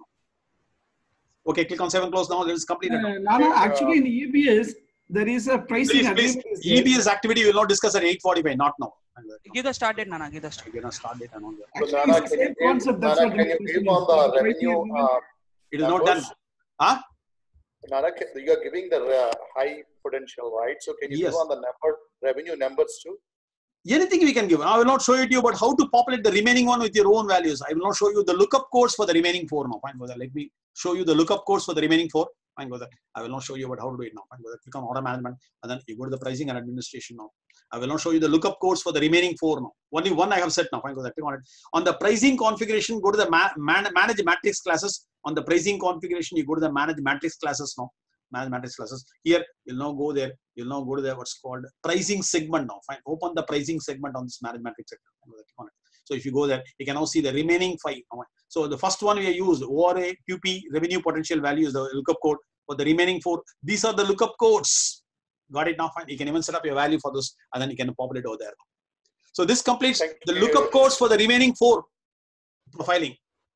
now. Okay, click on 7 close now. It is completed. Nana, actually in EBS, there is a pricing agreement. EBS activity we will not discuss at 8:45, not now. Give the start date, Nana. Give the start date. So Nana, can you give on the revenue? It is not done. Huh? Nana, you are giving the high potential, right? So can you give on the revenue numbers too? Anything we can give. I will not show it to you, but how to populate the remaining one with your own values. I will not show you the lookup codes for the remaining 4 now. Fine, go there. Let me show you the lookup codes for the remaining 4. Fine, go there. I will not show you about how to do it now. Fine, go there. Click on order management and then you go to the pricing and administration now. I will not show you the lookup codes for the remaining 4 now. Only one I have set now. Fine, go there. Click on it. On the pricing configuration, go to the manage matrix classes. On the pricing configuration, you go to the manage matrix classes now. Manage matrix classes. Here, you'll now go there. You'll now go to the what's called pricing segment now. Fine. Open the pricing segment on this manage matrix segment. So if you go there, you can now see the remaining 5. So the first one we have used ORA, QP, revenue potential values, the lookup code. For the remaining 4, these are the lookup codes. Got it now? Fine. You can even set up your value for this and then you can populate over there. So this completes the lookup codes for the remaining 4 profiling.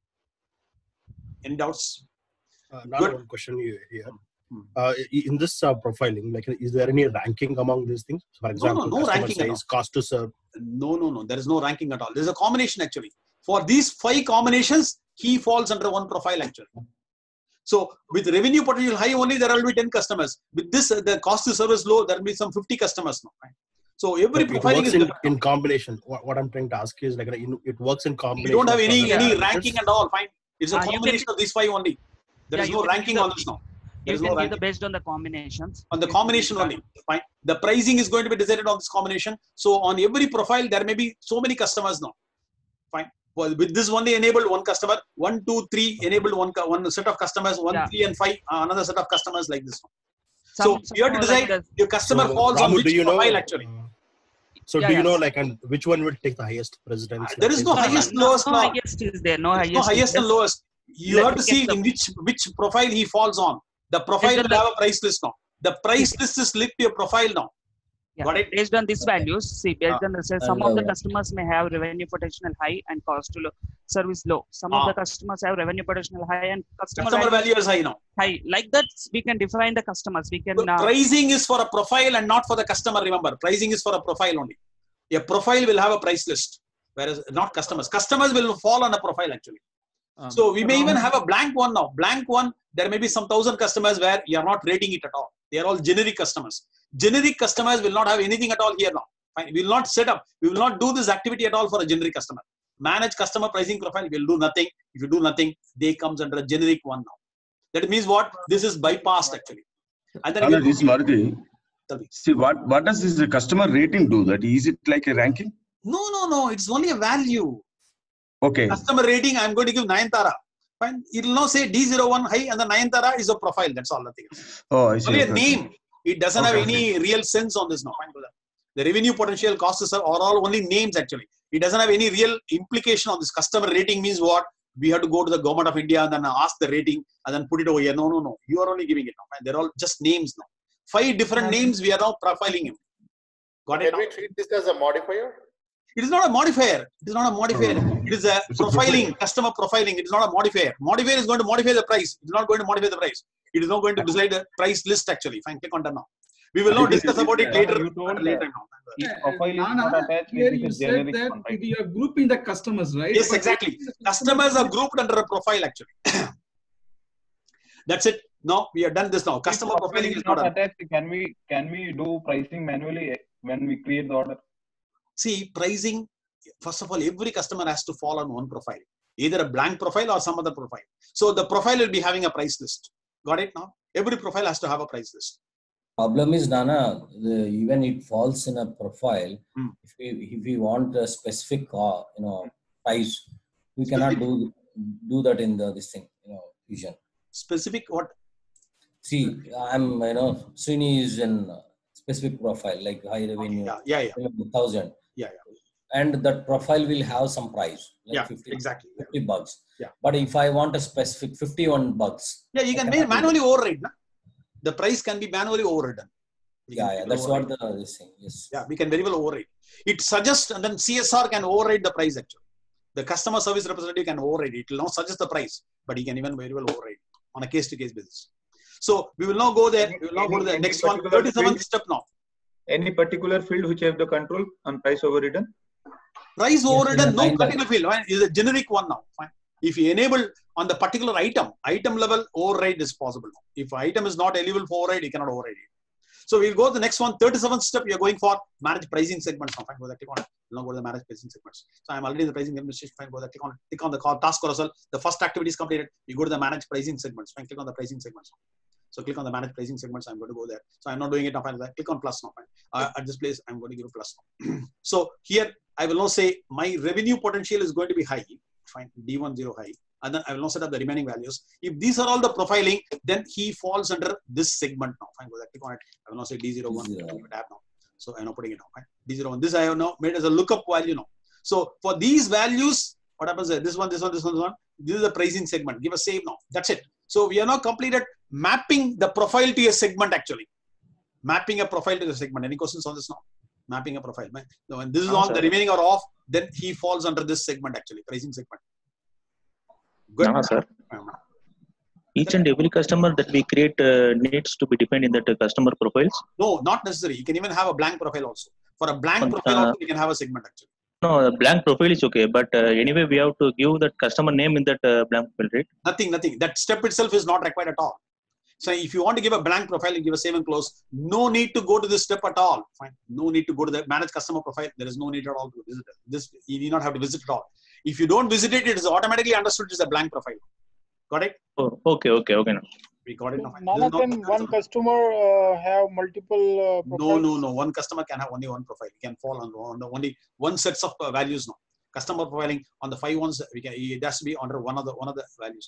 Any doubts? Not one question here. In this profiling, like, is there any ranking among these things? For example, no ranking size, cost to serve. No. There is no ranking at all. There is a combination actually. For these 5 combinations, he falls under one profile actually. So with revenue potential high only, there will be 10 customers. With this, the cost to service low, there will be some 50 customers now. Right? So every profiling is in combination. What I'm trying to ask is like it works in combination. You don't have any ranking and all. Fine. It's a combination of these 5 only. There is no ranking on this now. You can give the based on the combinations. On the combination only. Fine. The pricing is going to be decided on this combination. So on every profile, there may be so many customers now. Fine. Well, with this only enabled one customer, 1, 2, 3 enabled one set of customers, 1, 3, and 5 another set of customers like this one. So you have to decide your customer falls on which profile actually. So do you know like and which one will take the highest precedence? There is no highest, lowest. No highest is there. No highest and lowest. You have to see in which profile he falls on. The profile will have a price list now. The price list is linked to your profile now. Yeah. Got it? Based on these values, see, based on the some of the customers may have revenue potential high and cost to low, service low. Some of the customers have revenue potential high and customer value is high now. High. Like that, we can define the customers. We can. Pricing is for a profile and not for the customer. Remember, pricing is for a profile only. A profile will have a price list, whereas not customers. Customers will fall on a profile actually. So we may even have a blank one now. Blank one, there may be some 1,000 customers where you are not rating it at all. They are all generic customers. Generic customers will not have anything at all here now. Fine. We will not set up. We will not do this activity at all for a generic customer. Manage customer pricing profile. We will do nothing. If you do nothing, they comes under a generic one now. That means what? This is bypassed actually. And then this Maruti, see what does this customer rating do? That is it like a ranking? No. It's only a value. Okay. Customer rating, I'm going to give Nayantara. Fine. It will now say D01 high and the Nayantara is a profile. That's all nothing else. Oh, I see. Only a name. It doesn't have any real sense on this now. Fine. The revenue potential costs are all only names actually. It doesn't have any real implication on this. Customer rating means what? We have to go to the government of India and then ask the rating and then put it over here. No. You are only giving it now. Fine. They're all just names now. 5 different names we are now profiling him. Got it? Can we treat this as a modifier? It is not a modifier. It is not a modifier. It is a profiling, customer profiling. It is not a modifier. Modifier is going to modify the price. It is not going to modify the price. It is not going to decide the price list actually. Fine, click on done now. We will not discuss about it later. Profile is not attached. Here you said that you are grouping the customers, right? Yes, exactly. Customers are grouped under a profile actually. That's it. No, we have done this now. Customer profiling is not attached. Can we do pricing manually when we create the order? See, pricing, first of all, every customer has to fall on one profile, either a blank profile or some other profile. So the profile will be having a price list. Got it now? Every profile has to have a price list. Problem is, Nana, even it falls in a profile. If we want a specific, price, we cannot do that in this thing, Fusion. Specific what? See, I'm, Srini is in specific profile like high revenue. Yeah. 1,000. Yeah. And that profile will have some price. Like 50, exactly. $50. Yeah. But if I want a specific $51. Yeah, you can manually override. Na? The price can be manually overridden. That's what this thing. Yes. Yeah, we can very well override. It suggests and then CSR can override the price actually. The customer service representative can override it. It will not suggest the price, but he can even very well override on a case-to-case basis. So we will now go there. We will now go to the next one. 37th step now. Any particular field which have the control on price overridden? Price overridden, no particular field. Fine. Is a generic one now. Fine. If you enable on the particular item level, override is possible. If item is not eligible for override, you cannot override it. So we'll go to the next one. 37th step, we are going for manage pricing segments. Now, fine, go there, click on it. We'll now go to the manage pricing segments. So I'm already in the pricing administration. Fine, go there, click on the task carousel. The first activity is completed. You go to the manage pricing segments. Fine, click on the pricing segments. So click on the manage pricing segments. I'm going to go there. So I'm not doing it now. Fine, click on plus now. Fine. At this place, I'm going to give a plus now. So here, I will now say my revenue potential is going to be high. Fine, D10 high. And then I will now set up the remaining values. If these are all the profiling, then he falls under this segment now. Fine, go there, click on it. I will now say D01. Tab now. So I'm now putting it now. Fine. D01. This I have now made as a lookup value now. So for these values, what happens is this one. This is the pricing segment. Give a save now. That's it. So we have now completed mapping the profile to a segment actually. Mapping a profile to the segment. Any questions on this now? Mapping a profile. So when this is on, the remaining are off, then he falls under this segment actually, pricing segment. Good. No, sir. Each and every customer that we create needs to be defined in that customer profiles? No, not necessary. You can even have a blank profile also. For a blank profile also, you can have a segment actually. No, a blank profile is okay. But anyway, we have to give that customer name in that blank profile, right? Nothing. That step itself is not required at all. So if you want to give a blank profile, you give a save and close. No need to go to this step at all. Fine. No need to go to the manage customer profile. There is no need at all to visit it. This you need not have to visit at all. If you don't visit it, it is automatically understood it is a blank profile. Got it? Oh, okay. Now. We got it now. Nana, can one customer have multiple profiles? No. One customer can have only one profile. It can fall on only one sets of values now. Customer profiling on the 5 ones, it has to be under one of the values.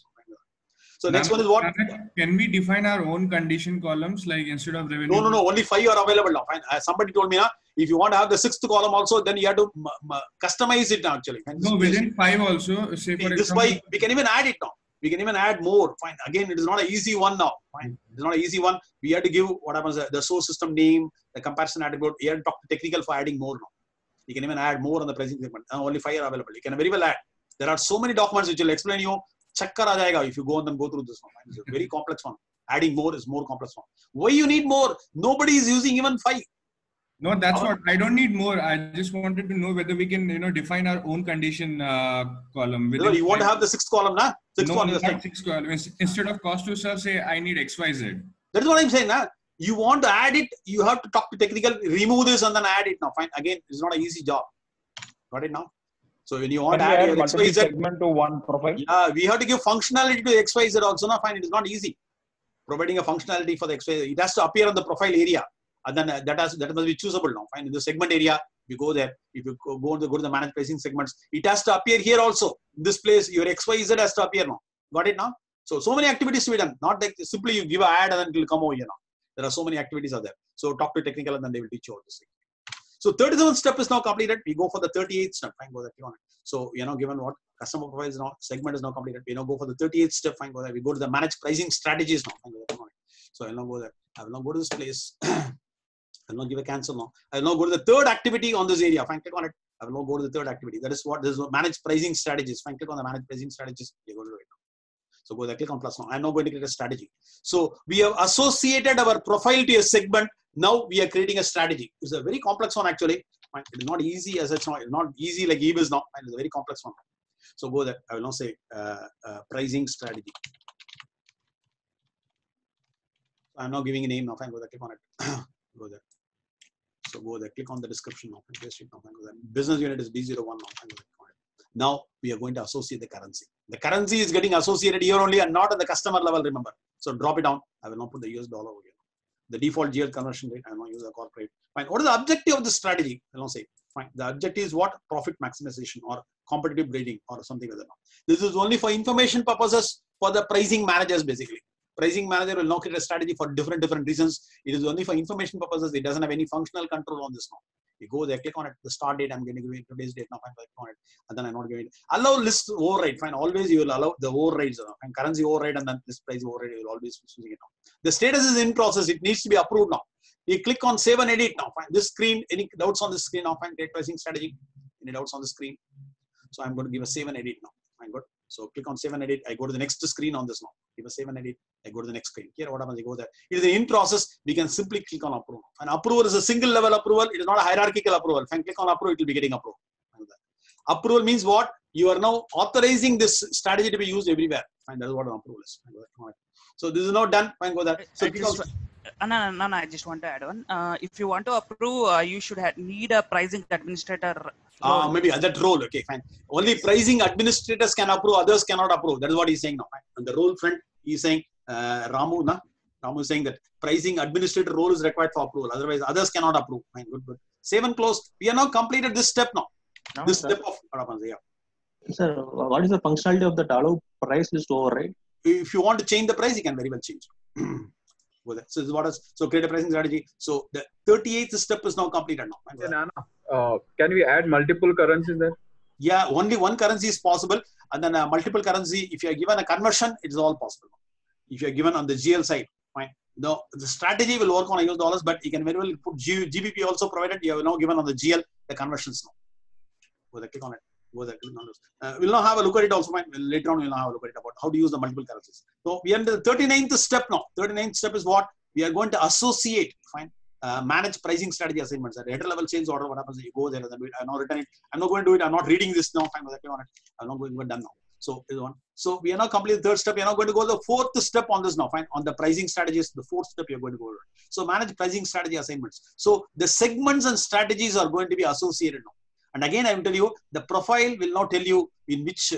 So next one is what? Can we define our own condition columns like instead of revenue? No. Only 5 are available now. Fine. Somebody told me, if you want to have the 6th column also, then you have to customize it now actually. No, within 5 also. Say for this 5, we can even add it now. We can even add more. Fine. Again, it is not an easy one now. Fine. It is not an easy one. We have to give what happens the source system name, the comparison attribute. You have to talk to technical for adding more now. You can even add more on the pricing segment. Only 5 are available. You can very well add. There are so many documents which will explain you. Chakkar aa jayega if you go and then go through this one. It's a very complex one. Adding more is more complex one. Why you need more? Nobody is using even 5. No, that's what I don't need more. I just wanted to know whether we can, define our own condition column. You want to have the 6th column, na? 6th one. Not 6th column. Instead of cost to serve, say I need XYZ. That is what I'm saying, na? You want to add it, you have to talk to technical, remove this and then add it now. Fine. Again, it's not an easy job. Got it now? So when you want to add your XYZ segment to one profile, yeah, we have to give functionality to XYZ also. Now, fine, it is not easy. Providing a functionality for the XYZ, it has to appear on the profile area, and then that must be choosable now. Fine, in the segment area, you go there. If you go to the manage pricing segments, it has to appear here also. In this place, your XYZ has to appear now. Got it now? So many activities to be done. Not like simply you give an ad and then it will come over here now. There are so many activities out there. So talk to technical and then they will teach you all this thing. So 37th step is now completed. We go for the 38th step. Fine, go there. Click on it. So given what customer profile is now, segment is now completed. We now go for the 38th step. Fine, go there. We go to the manage pricing strategies now. Fine, go there. Click on it. So I'll now go there. I will now go to this place. I'll now give a cancel now. I'll now go to the third activity on this area. Fine, click on it. I will now go to the third activity. That is what this is manage pricing strategies. Fine, click on the manage pricing strategies. You go to it now. So go there, click on plus now. I'm now going to create a strategy. So we have associated our profile to a segment. Now we are creating a strategy. It's a very complex one actually. It is not easy as it's not easy like eBiz now. It is a very complex one. So go there. I will now say pricing strategy. I'm now giving a name now. Fine, go there, click on it. Go there. So go there, click on the description now. Paste it now. Fine, go there. Business unit is B01 now. Fine, go there, click on it. Now we are going to associate the currency. The currency is getting associated here only and not at the customer level, remember. So drop it down. I will now put the US dollar over here. The default GL conversion rate, I will now use a corporate. Fine. What is the objective of the strategy? I will now say, fine. The objective is what? Profit maximization or competitive bidding or something like that. This is only for information purposes for the pricing managers basically. Pricing manager will now create a strategy for different reasons. It is only for information purposes. It doesn't have any functional control on this now. You go there, click on it, the start date, I'm going to give it today's date now, fine, click on it, and then I'm not giving it. Allow list override, fine, always you will allow the overrides, and currency override and then this price override, you will always be using it now. The status is in process, it needs to be approved now. You click on save and edit now, fine, this screen, any doubts on this screen now, fine, create pricing strategy, any doubts on the screen. So I'm going to give a save and edit now, fine, good. So click on save and edit, I go to the next screen on this now, give a save and edit, I go to the next screen. Here what happens, you go there. It is in process, we can simply click on approve. And approval is a single level approval, it is not a hierarchical approval. If I click on approve, it will be getting approved. Approval means what? You are now authorizing this strategy to be used everywhere. Fine, that is what an approval is. So this is now done, fine, go there. So no, I just want to add on. If you want to approve, you should need a pricing administrator. Maybe that role, okay, fine. Only pricing administrators can approve, others cannot approve. That is what he's saying now. Fine. On the role front, he's saying, Ramu is saying that pricing administrator role is required for approval. Otherwise, others cannot approve. Fine, good. Save and close. We are now completed this step now. No, this sir. step of what happens, yeah. Sir, what is the functionality of the allow price list override? If you want to change the price, you can very well change. So this is what is, so create a pricing strategy. So the 38th step is now completed now. Can we add multiple currencies there? Yeah, only one currency is possible, and then multiple currency. If you are given a conversion, it is all possible. If you are given on the GL side, fine. No, the strategy will work on US dollars, but you can very well put GBP also provided. You have now given on the GL the conversions now. Go there, click on it. Go there, click on this. We'll now have a look at it also. Fine. Later on, we'll now have a look at it about how to use the multiple currencies. So we are in the 39th step now. 39th step is what? We are going to associate. Fine. Manage pricing strategy assignments. At header level change order, what happens? You go there and then do it. I'm not returning. I'm not going to do it. I'm not reading this now. Fine, on it. I'm not going to do it done now. So is one. So we are now completed the third step. We are now going to go to the fourth step on this now. Fine. On the pricing strategies, the fourth step you're going to go over. So manage pricing strategy assignments. So the segments and strategies are going to be associated now. And again, I will tell you, the profile will not tell you in which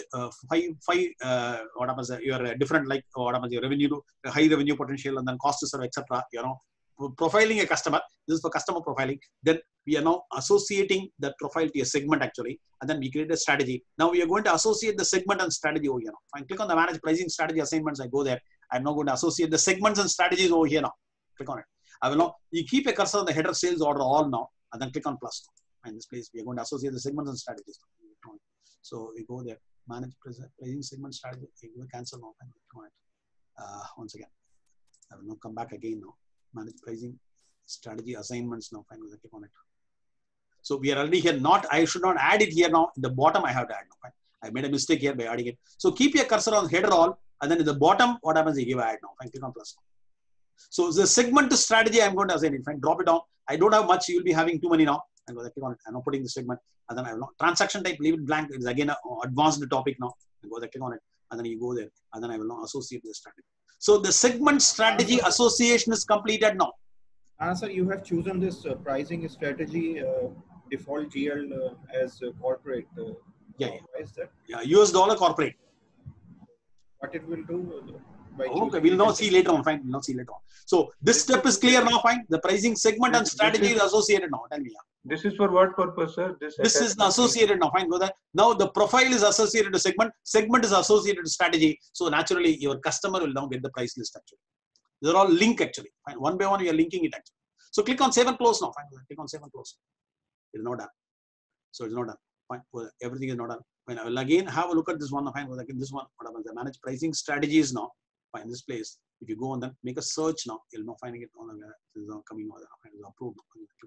what happens, your different, like what happens, your revenue, high revenue potential, and then cost to serve, etc. You know, profiling a customer. This is for customer profiling. Then we are now associating that profile to a segment actually, and then we create a strategy. Now we are going to associate the segment and strategy over here now. Fine. Click on the manage pricing strategy assignments. I go there. I'm now going to associate the segments and strategies over here now. Click on it. I will now, you keep a cursor on the header sales order all now, and then click on plus. In this place, we are going to associate the segments and strategies. So we go there, manage pricing segment strategy. We will cancel now. And click on it. Once again, I will now come back again now. Manage pricing strategy assignments now. Fine, click on it. So we are already here. I should not add it here now. In the bottom, I have to add now. Fine. I made a mistake here by adding it. So keep your cursor on header all, and then in the bottom, what happens? You give add now. Fine, click on plus now. So the segment strategy, I'm going to assign it. Fine, drop it down. I don't have much. You will be having too many now. I'm going to click on it. I'm not putting the segment, and then I will not transaction type. Leave it blank. It's again an advanced topic now. I go there, click on it, and then you go there, and then I will now associate the strategy. So the segment strategy association is completed now. Sir, you have chosen this pricing strategy default GL as corporate. Yeah. Why is that? Yeah, US dollar corporate. What it will do? Okay, we'll now see later on. Fine, we'll now see later on. So this step is clear now. Fine, the pricing segment and strategy is associated now. Tell me. This is for what purpose, sir? This is associated now. Fine, go there. Now the profile is associated to segment. Segment is associated to strategy. So naturally, your customer will now get the price list actually. They're all linked actually. Fine, one by one we are linking it actually. So click on save and close now. Fine, click on save and close. It is not done. So it's not done. Fine, everything is not done. Fine, I will again have a look at this one. Fine, this one. What happens? The manage pricing strategies now. Fine, this place. If you go on that, make a search now. You'll not finding it on the coming over. It's approved.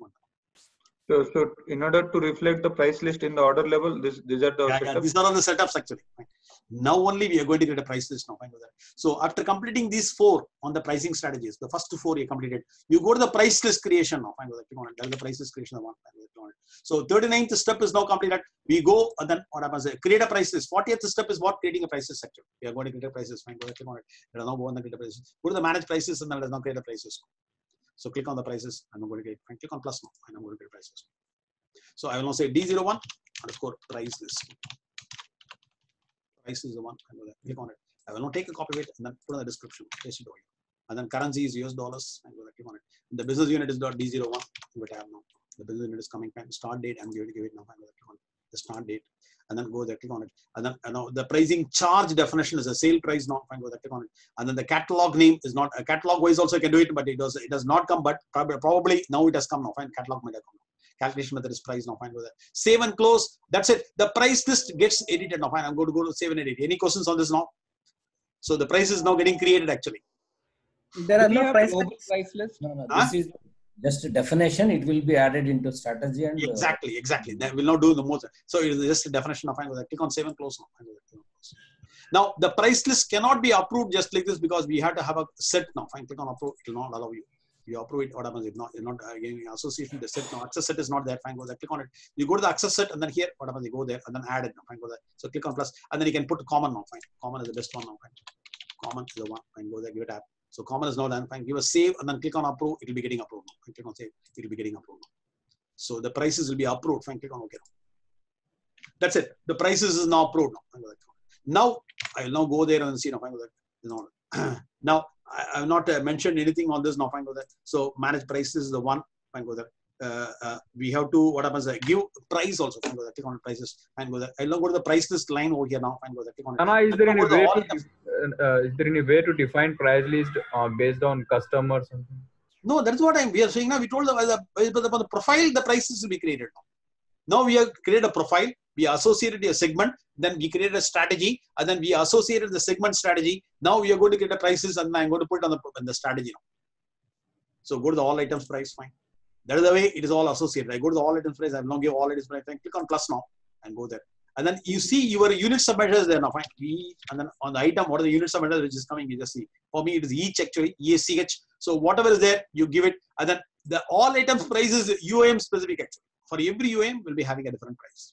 So in order to reflect the price list in the order level, these are the setups. These are all the setups actually. Fine. Now only we are going to get a price list now. Fine, so after completing these 4 on the pricing strategies, the first 4 you completed, you go to the price list creation now. Fine, that's the price list creation. So 39th step is now completed. We go and then what happens? Create a price list. 40th step is what? Creating a price list actually. We are going to create a price list. Fine, go click on it. Let us now go on the create a price list. Go to the manage prices and then let us now create a price list. So click on the prices. I'm going to get it. Click on plus now. And I'm going to get prices. So I will now say D01 underscore price list. Price is the one. Click on it. I will now take a copy of it and then put on the description. Paste it over here. And then currency is US dollars. I'm going to click on it. The business unit is .D01. But I have now. The business unit is coming. Start date. I'm going to give it now. I'm going to click on the start date. And then go there, click on it. And then now the pricing charge definition is a sale price now. Fine, go there, click on it. And then the catalog name is not a catalog wise also can do it, but it does not come. But probably now it has come now. Fine, catalog might have come. Calculation method is price now. Fine, go there. Save and close. That's it. The price list gets edited now. Fine, I'm going to go to save and edit. Any questions on this now? So the price is now getting created actually. There are no price lists. No, this is just a definition. It will be added into strategy and exactly. That will not do the most. So it is just a definition of fine. Click on save and close now. Now the price list cannot be approved just like this because we have to have a set now. Fine, click on approve. It will not allow you. You approve it. What happens? It's not again association with the set now. Access set is not there. Fine, go there. Click on it. You go to the access set and then here. What happens? You go there and then add it now. Fine, go there. So click on plus and then you can put common now. Fine, common is the best one now. Fine, common is the one. Fine, go there. Give it app. So common is now done. Fine, give a save and then click on approve. It will be getting approved now. Fine, click on save. It will be getting approved now. So the prices will be approved. Fine, click on OK now. That's it. The prices is now approved now. Now I will now go there and see now. Fine, go there. Now I have not mentioned anything on this now. Fine, go there. So manage prices is the one. Fine, go there. We have to what happens? Give price also. Fine, go there. Click on prices. Fine, go there. I'll now go to the price list line over here now. Fine, go there. Click on it. Anna, is there any way to define price list based on customer or something? No, that's what we are saying now. We told the profile the prices will be created now. Now we have created a profile. We associated a segment, then we created a strategy, and then we associated the segment strategy. Now we are going to get the prices, and I'm going to put it on the strategy now. So go to the all items price, fine. That is the way it is all associated. I go to the all items price, I will now give all items price, fine. Click on plus now and go there. And then you see your unit submeasures there now, fine. And then on the item, what are the unit submeasures which is coming? You just see. For me, it is each actually, ESCH. So whatever is there, you give it, and then the all items price is UAM specific actually. For every UAM, we'll be having a different price.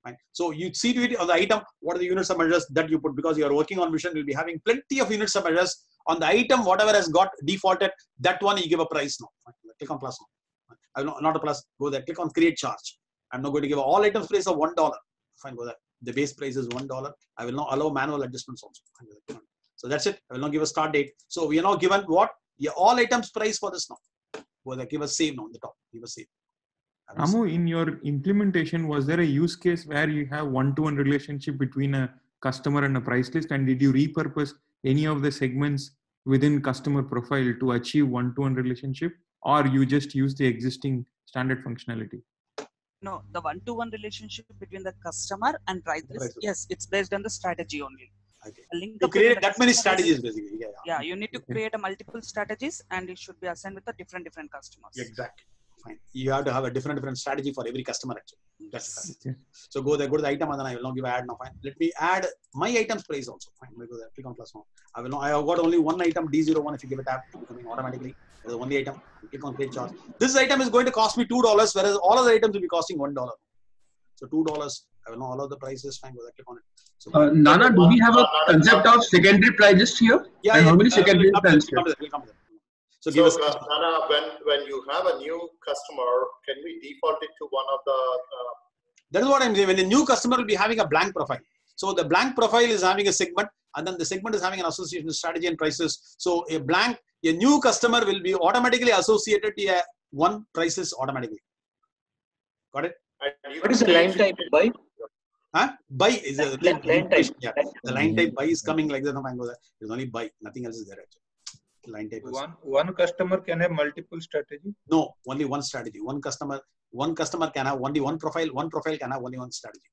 Fine. So you see to it on the item, what are the units of measures that you put, because you are working on vision, you'll be having plenty of units of measures on the item, whatever has got defaulted, that one you give a price now. Fine. Click on plus now. I will not a plus, go there, click on create charge. I'm not going to give all items price of $1. Fine, go there. The base price is $1. I will not allow manual adjustments also. Fine. So that's it. I will not give a start date. So we are now given what? Yeah, all items price for this now. Go there, give a save now on the top. Give a save. Amu, in your implementation, was there a use case where you have one-to-one relationship between a customer and a price list? And did you repurpose any of the segments within customer profile to achieve one-to-one relationship, or you just use the existing standard functionality? No, the one-to-one relationship between the customer and price list, yes, it's based on the strategy only. Okay. You create that many strategies basically. Yeah, you need to create a multiple strategies and it should be assigned with the different customers. Exactly. Fine. You have to have a different strategy for every customer actually. That's it. So go there, go to the item, and then I will now give add now. Fine. Let me add my items price also. Fine. Let me go there. Click on plus now. I have got only one item D01. If you give a tap, coming automatically. There's only item. Click on create charge. This item is going to cost me $2, whereas all other items will be costing $1. So $2. I will now allow the prices. Fine. Go there. Click on it. So, Nana, do we have a concept of secondary prices here? Yeah. And how many secondary prices? So give us. Nana, when you have a new customer, can we default it to one of the? That is what I'm saying. When a new customer will be having a blank profile. So the blank profile is having a segment, and then the segment is having an association strategy and prices. So a new customer will be automatically associated to one prices automatically. Got it? What is the line type by? Huh? By is a line type. Yeah. The line type by is coming like that. There's only by. Nothing else is there actually. Line type. One customer can have multiple strategy? No, only one strategy. One customer can have only one profile. One profile can have only one strategy.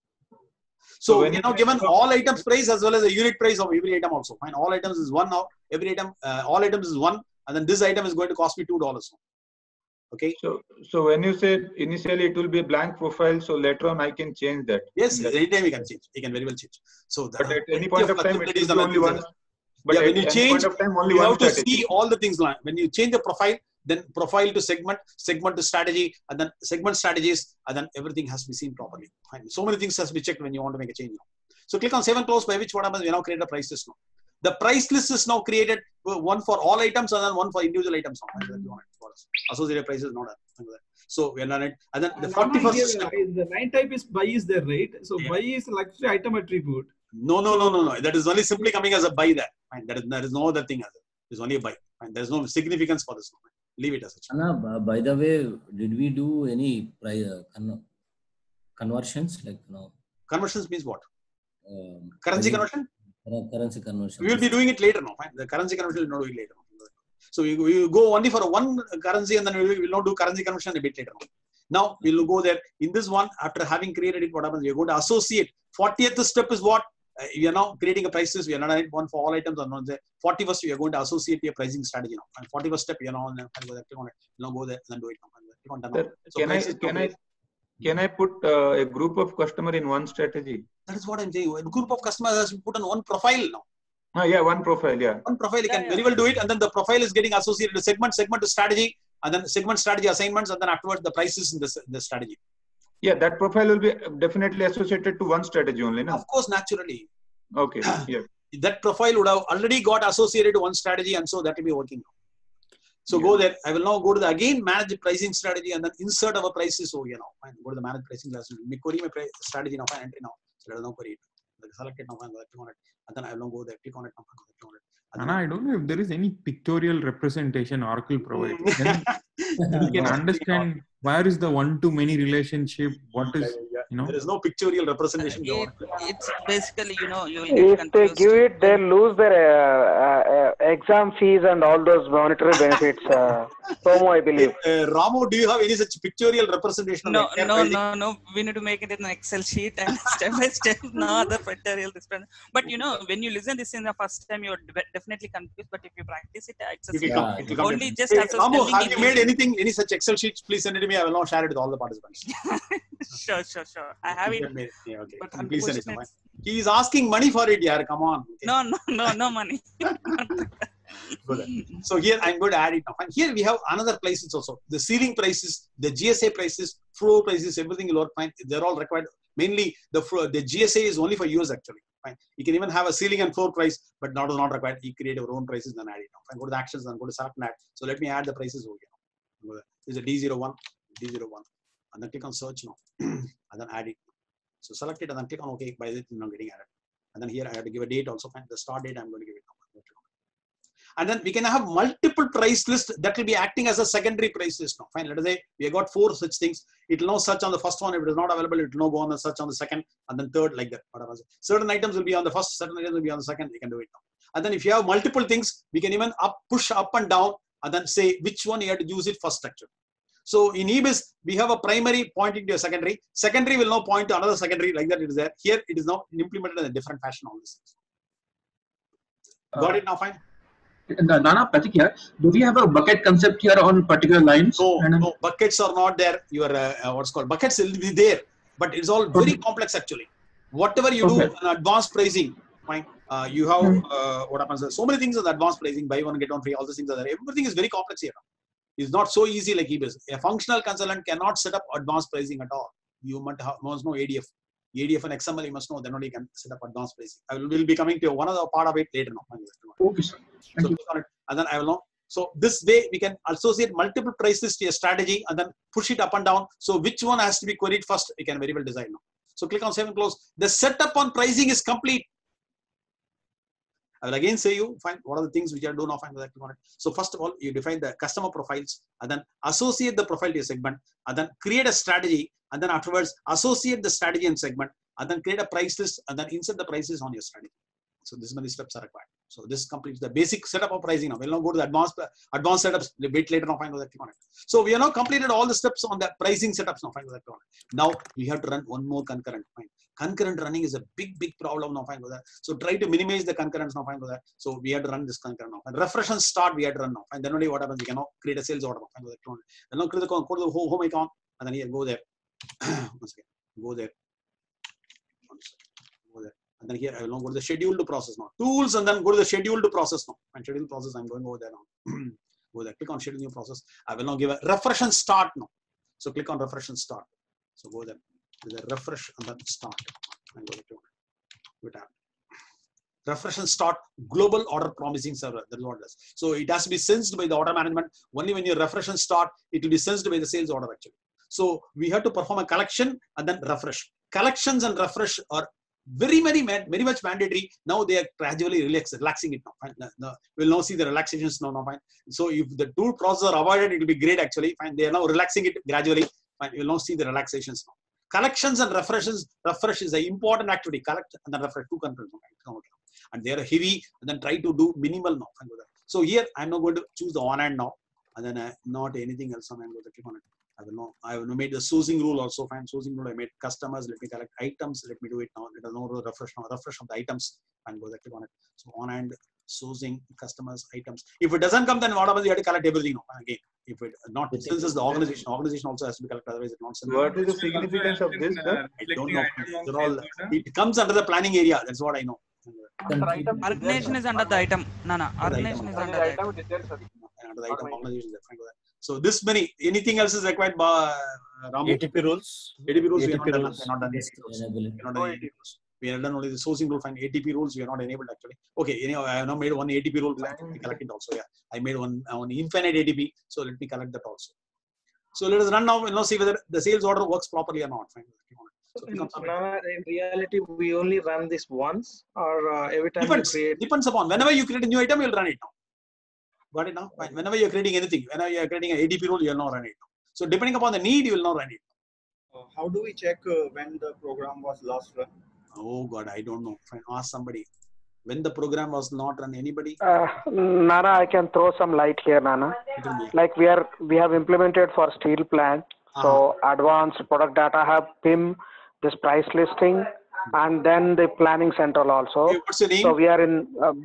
So we are now given all items price as well as the unit price of every item also. Fine. All items is one now. Every item, all items is one, and then this item is going to cost me $2. Okay. So when you say initially it will be a blank profile, so later on I can change that. Yes, anytime you can change. You can very well change. So but at any point of time it is only one. But when you change, you have to see all the things. When you change the profile, then profile to segment, segment to strategy, and then segment strategies, and then everything has to be seen properly. Fine. So many things has to be checked when you want to make a change now. So click on save and close, by which what happens, we now create a price list now. The price list is now created, one for all items and then one for individual items now. Associated prices not done. So we are done it. And then the 41st step. The line type is by is there, right? So by is luxury item attribute. No. That is only simply coming as a by there. Fine. There is no other thing as it. There's only a by. Fine. There is no significance for this. Leave it as such. Anna, by the way, did we do any conversions? Conversions means what? Currency conversion? Currency conversion. We will be doing it later now. Fine. The currency conversion we will not do it later. So we will go only for one currency and then we will not do currency conversion a bit later on. Now we will go there. In this one, after having created it, what happens? We are going to associate. 40th step is what? We are now creating a prices. We are not one for all items or not there. 41st, we are going to associate a pricing strategy now. And 41st step, you are now click on it. Now go there and do it. Click on done. So can I put a group of customer in one strategy? That is what I'm saying. A group of customers has to be put on one profile now. Yeah, one profile. Yeah. One profile, you can very well do it, and then the profile is getting associated to segment to strategy, and then segment strategy assignments, and then afterwards the prices in the strategy. Yeah, that profile will be definitely associated to one strategy only, no? Of course, naturally. Okay. Yeah. That profile would have already got associated to one strategy, and so that will be working now. So go there. I will now go to the again manage the pricing strategy, and then insert our prices over here now. Fine. Go to the manage pricing class. Query my strategy now. Fine. Entry now. So let us now query it. Select it now. Fine. Click on it, and then I will now go there. Click on it now. Click on it. Anna, I don't know if there is any pictorial representation Oracle provides. Then you can understand where is the one-to-many relationship. What is there is no pictorial representation. It's basically you will get if confused. they give it, they lose their exam fees and all those monetary benefits. Somo, I believe. Ramo, do you have any such pictorial representation? No. We need to make it in an Excel sheet and step by step. No other pictorial display. But when you listen this in the first time, you're definitely confused. But if you practice it, it's only just as Ramo, have you made any such Excel sheets? Please send it to me. I will now share it with all the participants. Sure. I have it. Okay. But please send it. He is asking money for it, yaar. Come on. Okay. No money. So here I'm going to add it now. And here we have another places also. The ceiling prices, the GSA prices, floor prices, everything will work fine. They're all required. Mainly the GSA is only for US actually. Fine. You can even have a ceiling and floor price, but not required. You create your own prices, then add it. Fine. Go to the actions, then go to select and add. So let me add the prices over here. This is a D01, and then click on search now, and then add it. So select it and then click on OK. By this, now getting added. And then here I have to give a date also. Fine. The start date I'm going to give it now. And then we can have multiple price lists that will be acting as a secondary price list now. Fine. Let us say we have got 4 such things. It will now search on the first one. If it is not available, it will now go on the search on the second and then third, like that. Certain items will be on the first, certain items will be on the second. We can do it now. And then if you have multiple things, we can even push up and down and then say which one you have to use it first actually. So in EBIS, we have a primary pointing to a secondary. Secondary will now point to another secondary, like that it is there. Here it is now implemented in a different fashion. All this. Got it now? Fine. Nana, Pratik here. Do we have a bucket concept here on particular lines? No, buckets are not there. Your what's called buckets will be there, but it's all very complex actually. Whatever you do in advanced pricing, fine. You have what happens? So many things in advanced pricing, buy one get one free. All these things are there. Everything is very complex here. It's not so easy like EBIS. A functional consultant cannot set up advanced pricing at all. You must know ADF. ADF and XML you must know, then only you can set up advanced pricing. I will be coming to one other part of it later now. Okay, sir. Thank you. And then I will know. So this way we can associate multiple prices to a strategy and then push it up and down. So which one has to be queried first, we can very well decide now. So click on save and close. The setup on pricing is complete. I will again say you, fine, what are the things which I do now, fine, with that. So first of all, you define the customer profiles and then associate the profile to a segment and then create a strategy and then afterwards associate the strategy and segment and then create a price list and then insert the prices on your strategy. So this many steps are required. So this completes the basic setup of pricing now. We'll now go to the advanced setups a bit later now, fine, with that. So we have now completed all the steps on the pricing setups now, fine, with that. Now we have to run one more concurrent, fine. Concurrent running is a big problem now, fine with that. So try to minimize the concurrence now, fine with that. So we have to run this concurrent now. And refresh and start we have to run now. And then only what happens, we can now create a sales order now, fine with that. Then now click go to the home icon and then here go there. Once again, go there. Go there. And then here I will now go to the scheduled process now. Tools and then go to the scheduled process now. And scheduled process, I'm going over there now. Go there, click on schedule new process. I will now give a refresh and start now. So click on refresh and start. So go there. The refresh and then start and go to refresh and start global order promising server. That is what it does. So it has to be sensed by the order management. Only when you refresh and start, it will be sensed by the sales order actually. So we have to perform a collection and then refresh. Collections and refresh are very much mandatory. Now they are gradually relaxing it now. We'll now see the relaxations now. Fine. So if the two processes are avoided, it will be great actually. Fine. They are now relaxing it gradually. Fine. You'll now see the relaxations now. Collections and refresh is an important activity. Collect and then refresh, two components. And they are heavy and then try to do minimal now. So here I'm now going to choose the on and now and then not anything else. I'm going to click on it. I have made the sourcing rule also. Fine, sourcing rule. I made customers. Let me collect items. Let me do it now. Let us know refresh now. Refresh of the items and go there. Click on it. So on and sourcing customers items. If it doesn't come, then what happens? You have to collect everything now. Again, if it not since it's the organization also has to be collected. Otherwise, it's not. What is the significance of this? I don't know. It comes under the planning area. That's what I know. Organization is under the item. Organization is under the item. Under the item organization. So this many, anything else is required by Ramu? ATP rules. ATP rules, we ATP are not rules. done. We have done only the sourcing rule. Fine, ATP rules we are not enabled actually. Okay, anyhow, I have now made one ATP rule. Fine, let me collect it also. Yeah, I made one infinite ATP. So let me collect that also. So let us run now. We'll now see whether the sales order works properly or not. Fine. So in reality, we only run this once, or every time we create. Depends upon whenever you create a new item, you'll run it now. Got it now? Fine. Whenever you're creating anything, whenever you're creating an ATP rule, you'll now run it. So depending upon the need, you will now run it. How do we check when the program was last run? Oh God, I don't know. Fine. Ask somebody. When the program was not run, anybody? Nana, I can throw some light here, Nana. Like we have implemented for steel plant. So advanced product data hub, PIM, this price listing, and then the planning central also. Okay, what's your name? So we are in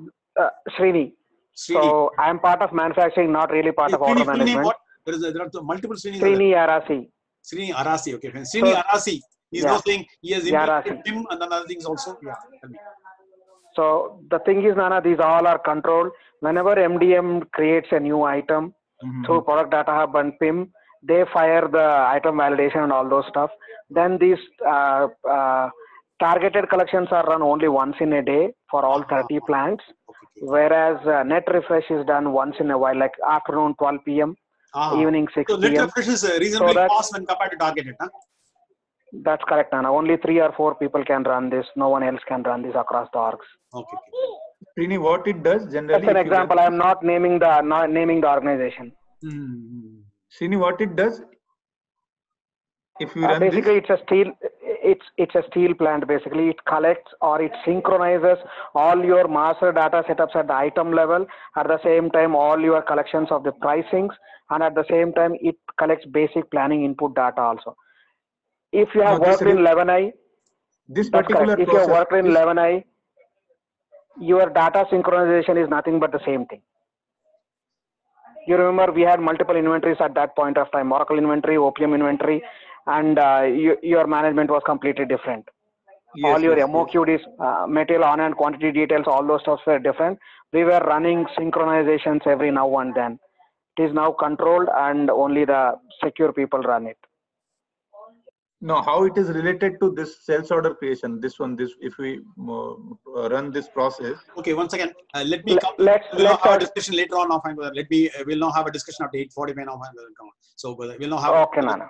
Srini. So I am part of manufacturing, not really part of order management. There are multiple Srini. Srini Arasi. Srini Arasi, okay. Srini Arasi. He's not saying he has implemented PIM and other things also. Yeah, tell me. So the thing is, Nana, these all are controlled. Whenever MDM creates a new item through product data hub and PIM, they fire the item validation and all those stuff. Then these targeted collections are run only once in a day for all 30 plants, whereas net refresh is done once in a while, like afternoon 12 p.m., evening 6 so p.m. net refresh is reasonably fast when compared to targeted, huh? That's correct, Nana. Only 3 or 4 people can run this. No one else can run this across the orgs. Okay. Srini, what it does generally? That's an example. I am not naming the organization. Srini, what it does? If you run basically, this? it's a steel plant. Basically, it collects or it synchronizes all your master data setups at the item level. At the same time, all your collections of the pricings, and at the same time, it collects basic planning input data also. If you have worked in 11i, this particular if you have worked in 11i, your data synchronization is nothing but the same thing. You remember we had multiple inventories at that point of time, Oracle inventory, OPM inventory, and your management was completely different. All your MOQDs, material on and quantity details, all those stuff were different. We were running synchronizations every now and then. It is now controlled and only the secure people run it. No, how it is related to this sales order creation? This if we run this process. Okay, once again, let me come. We'll have a discussion later on. We'll now have a discussion after 8:45 now. So we'll now have. Okay, Nana.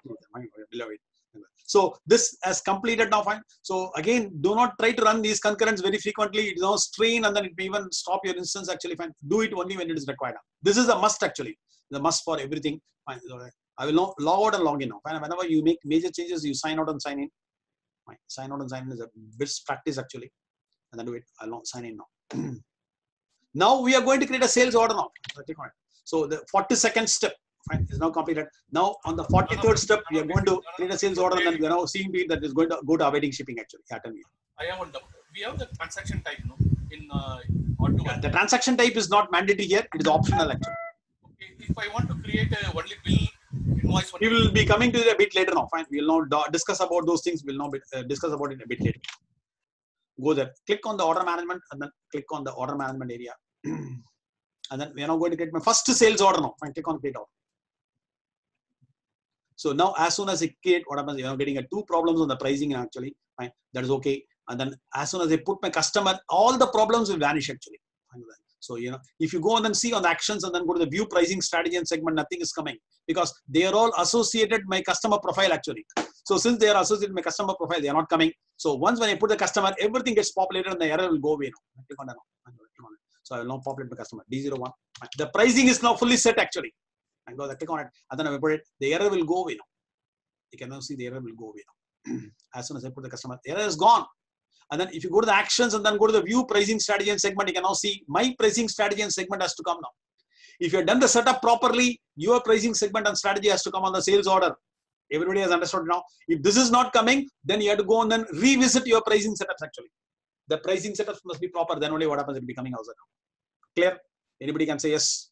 So this has completed now. Fine. So again, do not try to run these concurrents very frequently. It will strain and then it may even stop your instance. Actually, fine. Do it only when it is required. This is a must actually. The must for everything. Fine. I will now log out and log in now. Whenever you make major changes, you sign out and sign in. Fine. Sign out and sign in is a best practice actually. And then do it. I'll not sign in now. Now we are going to create a sales order now. So the 42nd step, fine, is now completed. Now on the 43rd step, we are going to create a sales order, and then we are now seeing to it that is going to go to awaiting shipping actually. Yeah, tell me. I have one doubt. We have the transaction type, no? In Auto. The transaction type is not mandatory here. It is optional actually. Okay. If I want to create a only bill. We will be coming to it a bit later now. Fine. We will now discuss about those things. We'll now discuss about it a bit later. Go there. Click on the order management and then click on the order management area. And then we are now going to get my first sales order now. Fine. Click on create order. So now as soon as I create, what happens? You are getting 2 problems on the pricing actually. Fine. That is okay. And then as soon as I put my customer, all the problems will vanish actually. Fine. So, if you go and then see on the actions and then go to the view pricing strategy and segment, nothing is coming because they are all associated my customer profile actually. So since they are associated with my customer profile, they are not coming. So once when I put the customer, everything gets populated and the error will go away now. Click on that now. So I will now populate my customer D01. The pricing is now fully set actually. I go there, click on it, and then I will put it. The error will go away now. You can now see the error will go away now. As soon as I put the customer, the error is gone. And then if you go to the actions and then go to the view pricing strategy and segment, you can now see my pricing strategy and segment has to come now. If you have done the setup properly, your pricing segment and strategy has to come on the sales order. Everybody has understood now. If this is not coming, then you have to go and then revisit your pricing setups actually. The pricing setups must be proper. Then only what happens, it will be coming outside now. Clear? Anybody can say yes.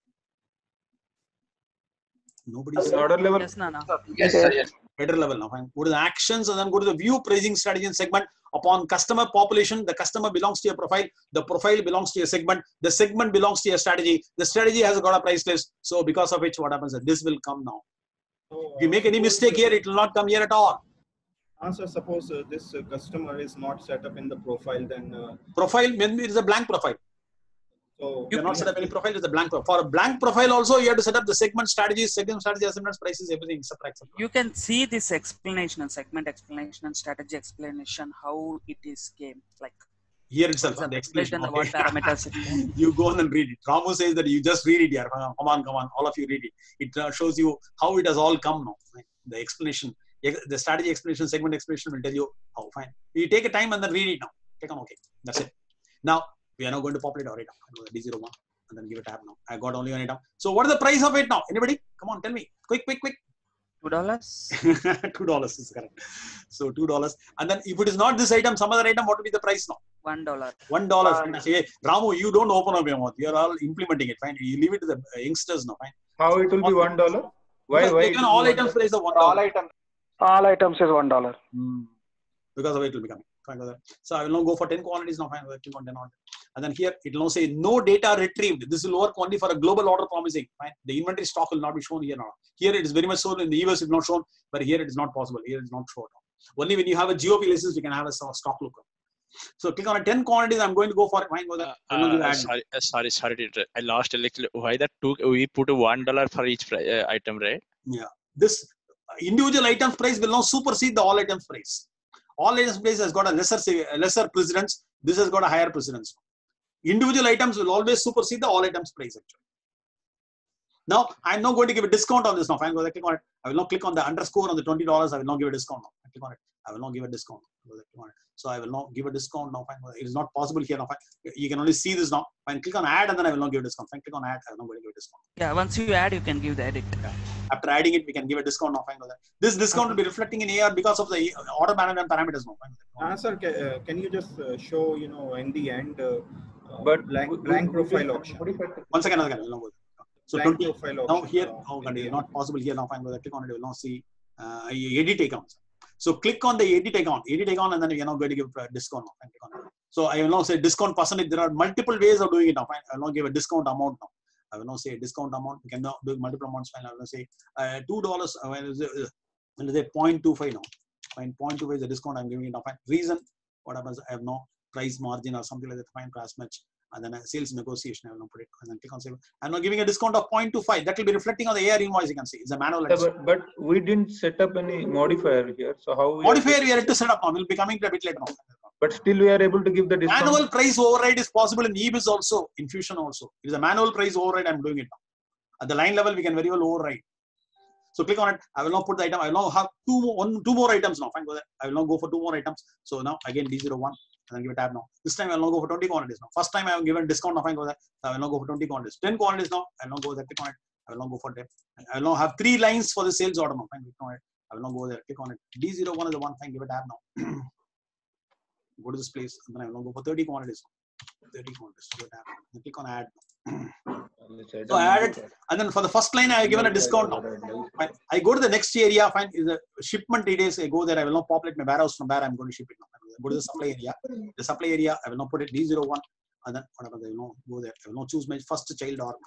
Nobody said order level. Yes, Nana. Yes, sir. Yes. Better level now. Fine. Go to the actions and then go to the view pricing strategy and segment. Upon customer population, the customer belongs to your profile. The profile belongs to your segment. The segment belongs to your strategy. The strategy has got a price list. So because of which, what happens is this will come now. If you make any mistake here, it will not come here at all. So suppose this customer is not set up in the profile, then profile maybe it is a blank profile. So you cannot set up any profile. It's a blank profile. For a blank profile also, you have to set up the segment strategies, assignments, prices, everything. You can see this explanation and segment explanation and strategy explanation how it is came like. Here itself, the explanation. The what parameters you go on and read it. Ramu says that you just read it here. Come on, all of you read it. It shows you how it has all come now. The explanation, the strategy explanation, segment explanation will tell you how. Fine. You take a time and then read it now. Click on OK. That's it. Now we are now going to populate our item. D01 and then give a tab now. I got only one item. So what is the price of it now? Anybody? Come on, tell me. Quick. $2. $2 is correct. So $2. And then if it is not this item, some other item, what will be the price now? $1. $1. Hey, Ramu, you don't open up your mouth. You are all implementing it. Fine. You leave it to the youngsters now. Fine. How it will be $1? Why? All items price of $1. All items is $1. Because of it will be coming. Fine with that. So I will now go for 10 quantities now. Fine with that. Click on 10 order. And then here it will now say no data retrieved. This will work only for a global order promising. Fine. The inventory stock will not be shown here now. Here it is very much shown. In the US it is not shown, but here it is not possible. Here it is not shown. Only when you have a GOP license, you can have a stock lookup. So click on a 10 quantities. I'm going to go for it. Fine with that. Sorry. I lost a little. Why that we put $1 for each item, right? Yeah. This individual items price will now supersede the all items price. All items price has got a lesser precedence. This has got a higher precedence. Individual items will always supersede the all items price actually. Now I'm now going to give a discount on this now. Fine, go click on it. I will now click on the underscore on the $20. I will now give a discount now. I click on it. I will now give a discount. So I will now give a discount now. Fine. It is not possible here now. Fine. You can only see this now. Fine. Click on add and then I will now give a discount. Fine. Click on add. I will now going to give a discount. Yeah. Once you add, you can give the edit. Yeah. After adding it, we can give a discount now. Fine. This discount will be reflecting in AR because of the order management parameters now. Fine. Sir, can you just show in the end but blank profile option? One second. So 20. Now here, not possible here now. Fine. Click on it. You will now see edit accounts. So click on the edit account, and then you are now going to give a discount. So I will now say discount percentage. There are multiple ways of doing it now. I will now give a discount amount now. I will now say discount amount. You can now do multiple amounts. I will now say $2. When is it 0.25 now? 0.25 is the discount I'm giving it now. Reason, what happens? I have no price margin or something like that. Fine, price match. And then a sales negotiation, I will now put it and then click on save. I'm now giving a discount of 0.25. That will be reflecting on the AR invoice. You can see it's a manual. But we didn't set up any modifier here. So how modifier we are to set up now? We'll be coming to a bit later now. But still we are able to give the discount. Manual price override is possible in EBIS also, in Fusion also. It is a manual price override. I'm doing it now. At the line level, we can very well override. So click on it. I will now put the item. I will now have two more items now. Fine, go there. I will now go for 2 more items. So now again D01. And then give a tab now. This time I will now go for 20 quantities now. First time I have given discount now. Fine, go there. So I will now go for 20 quantities. 10 quantities now. I will now go there. Click on it. I will now go for 10. I will now have 3 lines for the sales order now. Fine, click on it. I will now go there. Click on it. D01 is the one. Fine, give a tab now. Go to this place. And then I will now go for 30 quantities. 30 quantities. Give a tab. Then click on add. So I added, and then for the first line I have given a discount now. Fine. I go to the next area. Fine, is the shipment details. I go there. I will now populate my warehouse from where I'm going to ship it now. Go to the supply area. The supply area, I will now put it D01, and then whatever I will now go there. I will now choose my first child order.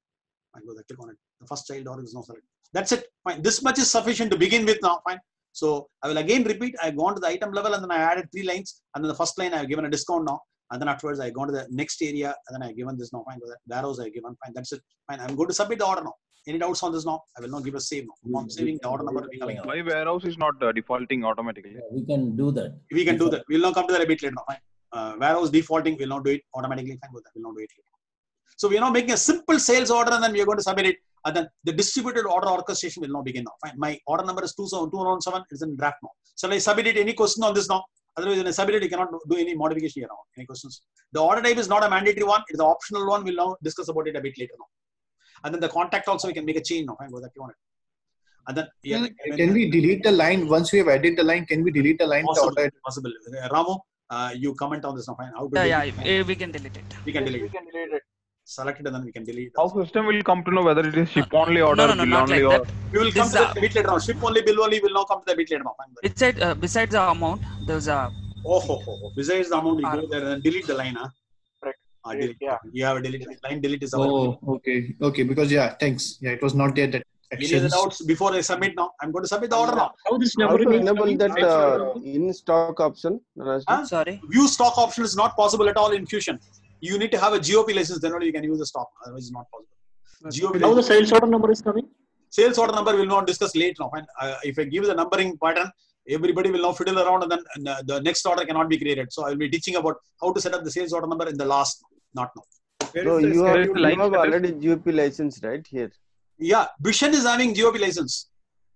I go there, click on it. The first child order is now selected. That's it. Fine. This much is sufficient to begin with now. Fine. So I will again repeat. I have gone to the item level, and then I added 3 lines, and then the first line I have given a discount now. And then afterwards, I have gone to the next area, and then I have given this now. Fine. Warehouse I have given. Fine. That's it. Fine. I'm going to submit the order now. Any doubts on this now? I will now give a save now. I'm saving the order number. Why warehouse is not defaulting automatically? Yeah, we can do that. We can do that. We'll now come to that a bit later now. Fine. Warehouse defaulting, we'll now do it automatically. Fine. We'll now do it later. So we are now making a simple sales order, and then we are going to submit it. And then the distributed order orchestration will now begin now. Fine. My order number is 207. It's in draft now. Shall I submit it? Any question on this now? Otherwise, when I submit it, you cannot do any modification here now. Any questions? The order type is not a mandatory one. It is an optional one. We'll now discuss about it a bit later now. And then the contact also, we can make a change now. Fine, go that you want it. And then can we delete the line once we have added the line? Can we delete the line? Possible. Ramo, you comment on this now. Fine. How to we can delete it. We can delete it. Select it and then we can delete it. How system will come to know whether it is ship only order, bill only, or we will come to that a bit later on. Ship only, bill only will now come to the bit later now. It said besides the amount, there's a. Besides the amount, we go there and delete the line. Delete. Yeah. You have a delete line. Delete is available. Oh, okay. Because thanks. Yeah, it was not there that. Any other doubts before I submit now? I'm going to submit the order now. How to enable that in stock option? Sorry. View stock option is not possible at all in Fusion. You need to have a GOP license, then only you can use the stock. Otherwise, it's not possible. GOP How the sales order number is coming? Sales order number will not discuss late now. If I give the numbering pattern, everybody will now fiddle around, and then the next order cannot be created. So I will be teaching about how to set up the sales order number in the last, not now. So you have already GOP license right here. Yeah, Vision is having GOP license.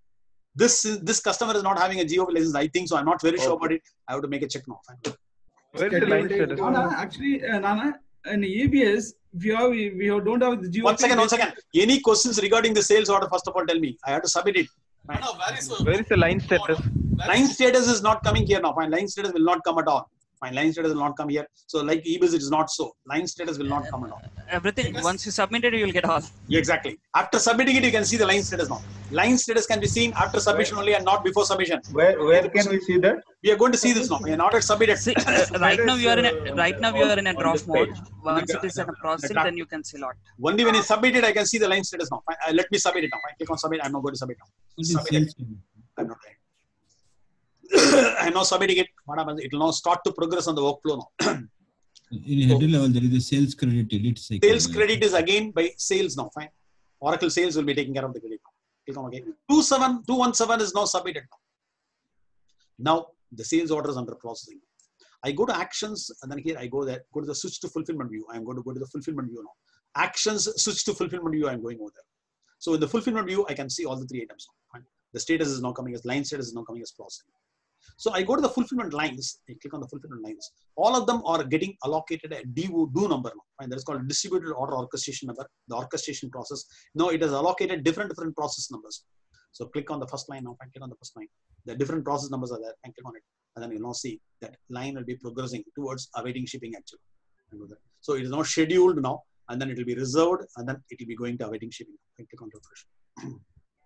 This customer is not having a GOP license. I think so. I'm not very sure about it. I have to make a check now. Where is the line status? Actually, Nana, in EBS, we don't have the GOP. One second. Any questions regarding the sales order? First of all, tell me. I have to submit it. Fine. No, where is the line status? Line status is not coming here now. Fine. Line status will not come at all. Fine. Line status will not come here. So like EBS, it is not so. Line status will not come at all. Everything. Once you submit it, you will get all. Yeah, exactly. After submitting it, you can see the line status now. Line status can be seen after submission only and not before submission. Where can we see that? We are going to see this now. We are not at submitted. See, right now you are in a draft mode. Once it is in a processing, then you can see lot. Only when it's submitted, I can see the line status now. Let me submit it now. I click on submit. I'm not going to submit now. Submit it. I'm not doing. I'm now submitting it. What happens? It will now start to progress on the workflow now. In header level, there is a sales credit edit cycle. Sales credit is again by sales now. Fine. Oracle sales will be taking care of the credit now. Click on again. 217 is now submitted now. Now the sales order is under processing. I go to actions and then here I go there. Go to the switch to fulfillment view. I'm going to go to the fulfillment view now. Actions switch to fulfillment view. I'm going over there. So in the fulfillment view, I can see all the 3 items now. Fine. The status is now coming as line status is now coming as processing. So I go to the fulfillment lines. I click on the fulfillment lines. All of them are getting allocated a do number now. And that is called distributed order orchestration number. The orchestration process. Now it has allocated different process numbers. So click on the first line now. I click on the first line. The different process numbers are there. And click on it. And then you'll now see that line will be progressing towards awaiting shipping actually. So it is now scheduled now. And then it will be reserved. And then it will be going to awaiting shipping. I click on refresh.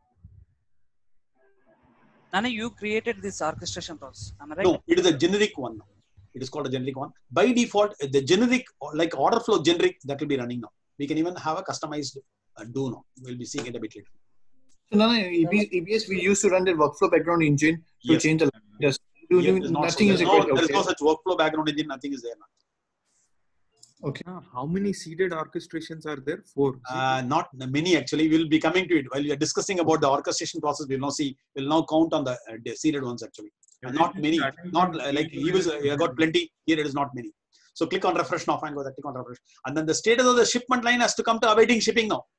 Nana, you created this orchestration process. Am I right? No, it is a generic one now. It is called a generic one. By default, the generic, like order flow generic, that will be running now. We can even have a customized do now. We'll be seeing it a bit later. So now, EBS, we used to run the workflow background engine to change the line. Nothing is required. There is no such workflow background engine. Nothing is there now. Okay. How many seeded orchestrations are there? 4. Not many actually. We'll be coming to it while we are discussing about the orchestration process. We'll now count on the seeded ones actually. Not many. Not like he got plenty. Here it is not many. So click on refresh now. Fine, go there. Click on refresh, and then the status of the shipment line has to come to awaiting shipping now.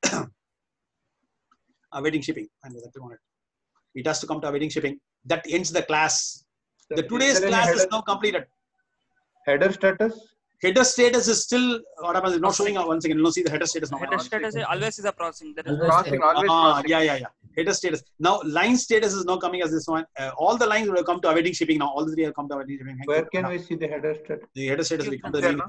Awaiting shipping. Fine, go there. Click on it. It has to come to awaiting shipping. That ends the class. The today's class is now completed. Header status. Header status is still what happens is not showing up once again. You don't see the header status now. Header status always is a processing. Processing, always processing. Yeah. Header status. Now line status is now coming as this one. All the lines will come to awaiting shipping now. All the 3 have come to awaiting shipping. Where can we see the header status? The header status will come to the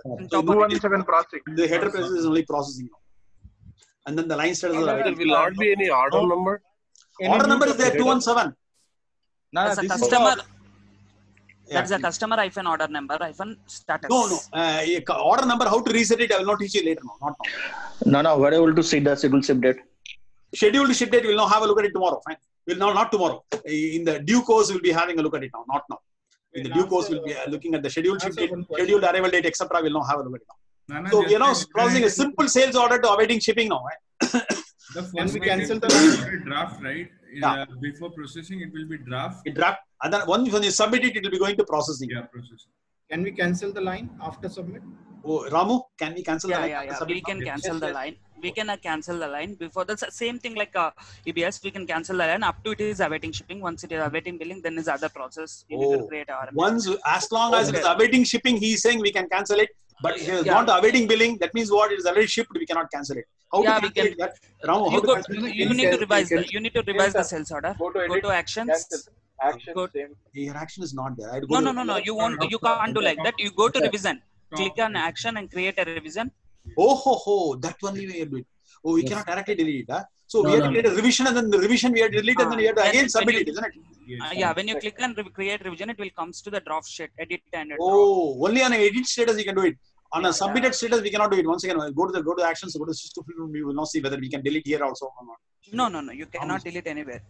217 processing. The header process is only processing now. And then the line status is There will not be any order number. Order number is there 217. That's a customer. That's a customer order number status. No. Order number, how to reset it, I will not teach you later. Not now. No, we're able to see the scheduled ship date. Scheduled ship date, we'll now have a look at it tomorrow. Fine. We'll now, not tomorrow. In the due course, we'll be having a look at it now. Not now. In the due course, we'll be looking at the scheduled ship date, scheduled arrival date, etc. We'll now have a look at it now. So we are now processing a simple sales order to awaiting shipping now. Right? The first we cancel the draft, right? Before processing, it will be draft. Draft, and then once when you submit it, it will be going to processing. Yeah, processing. Can we cancel the line after submit? Oh, Ramu, can we cancel the line? Yeah. We can cancel the line. We can cancel the line before the same thing like EBS. We can cancel the line up to it is awaiting shipping. Once it is awaiting billing, then is other process. We need to create our once as long as it is awaiting shipping, he is saying we can cancel it. But if it is not awaiting billing, that means what? It is already shipped. We cannot cancel it. How to cancel it? That? Ramu, you need to revise the. You need to revise the sales order. Go to actions. Your action is not there. No. You won't. You can't do like that. You go to revision. Click on action and create a revision. That one we will do it. Oh, we cannot directly delete it. So we have to create a revision, and then the revision we have to delete, and then we have to again submit it, isn't it? Yeah, when you click on create revision, it will comes to the draft sheet, edit and only on an edit status you can do it. On a submitted status, we cannot do it. Once again, go to actions, go to system. We will now see whether we can delete here also or not. No. You cannot delete anywhere.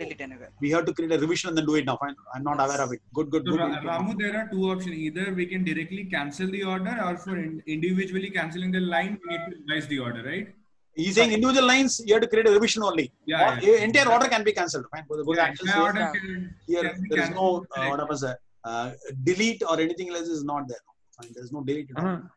We have to create a revision and then do it now. Fine. I'm not aware of it. Good. Ramu, there are 2 options. Either we can directly cancel the order, or for individually cancelling the line, we need to revise the order, right? He's saying individual lines, you have to create a revision only. Entire order can be cancelled. Fine. Go to actions. Here, there is no delete or anything else is not there. There's no delete.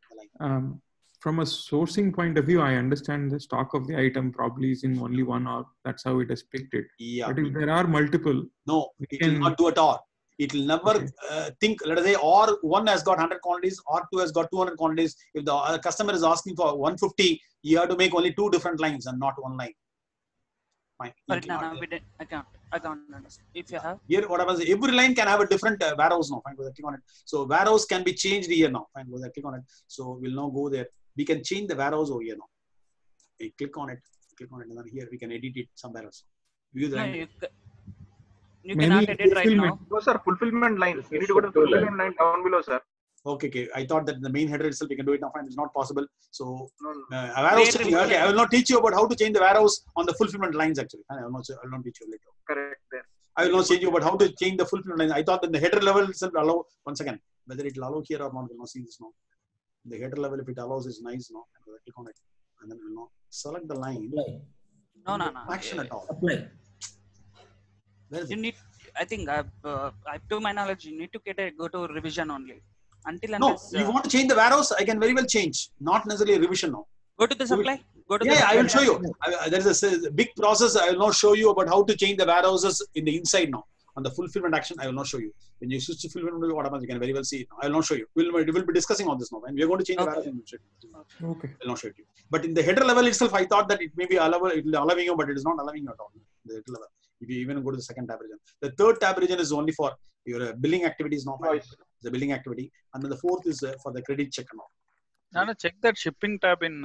From a sourcing point of view, I understand the stock of the item probably is in only one org. That's how it is picked it. Yeah. But if there are multiple, it will not do at all. It will never think. Let us say, or one has got 100 quantities, or 2 has got 200 quantities. If the customer is asking for 150, you have to make only 2 different lines and not 1 line. Fine. I can't understand. If you have here, what happens? Every line can have a different warehouse now. Fine, go there, click on it. So warehouse can be changed here now. Fine, go there, click on it. So we'll now go there. We can change the warehouse over here now. We click on it, and then here we can edit it somewhere else. View the No, line. you cannot edit right now. No, sir, fulfillment line. You need to go to fulfillment line down below, sir. Okay. I thought that the main header itself we can do it now. Fine, it's not possible. So warehouse changing. Okay, I will not teach you about how to change the warehouse on the fulfillment lines. Actually, I will not teach you later. Correct. Then. I will not change you about how to change the fulfillment lines. I thought that the header level itself allow. Once again, whether it will allow here or not, we will not see this now. The header level, if it allows, is nice now. Click on it, and then we will not select the line. No. Action at all. Apply. You need. I think, to my knowledge, you need to go to revision only. Until unless, you want to change the warehouse, I can very well change. Not necessarily revision now. Go to the supply. Go to the I will show you. There is a big process. I will not show you about how to change the warehouses in the inside now. On the fulfillment action, I will not show you. When you switch to fulfillment, what happens, you can very well see it now. I will not show you. We will be discussing on this now. And we are going to change the warehouse. Okay. I will not show it to you. But in the header level itself, I thought that it may be allowable, it will allowing you, but it is not allowing you at all. The header level. If you even go to the second tab region. The third tab region is only for your billing activities now. The billing activity. And then the fourth is for the credit check and all. Nana, check that shipping tab in.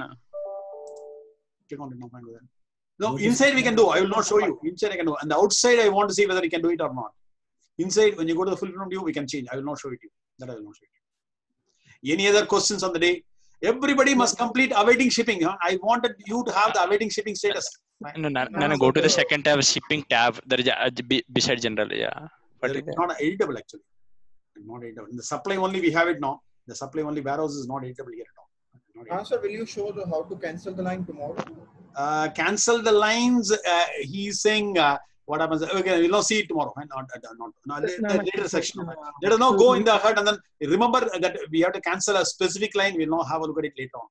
Click on it now. No, inside we can do. I will not show you. Inside I can do. And the outside I want to see whether we can do it or not. Inside, when you go to the fulfillment view, we can change. I will not show it to you. That I will not show it to you. Any other questions on the day? Everybody must complete awaiting shipping. Huh? I wanted you to have the awaiting shipping status. No, go to the second tab, shipping tab. There is beside general. Yeah. But it's not editable actually. Not editable. In the supply only we have it now. The supply only warehouse is not editable here at all. Sir, will you show how to cancel the line tomorrow? Cancel the lines. He's saying what happens. Okay, we'll not see it tomorrow. Not later section. Let us now go in the hut and then remember that we have to cancel a specific line. We'll now have a look at it later on.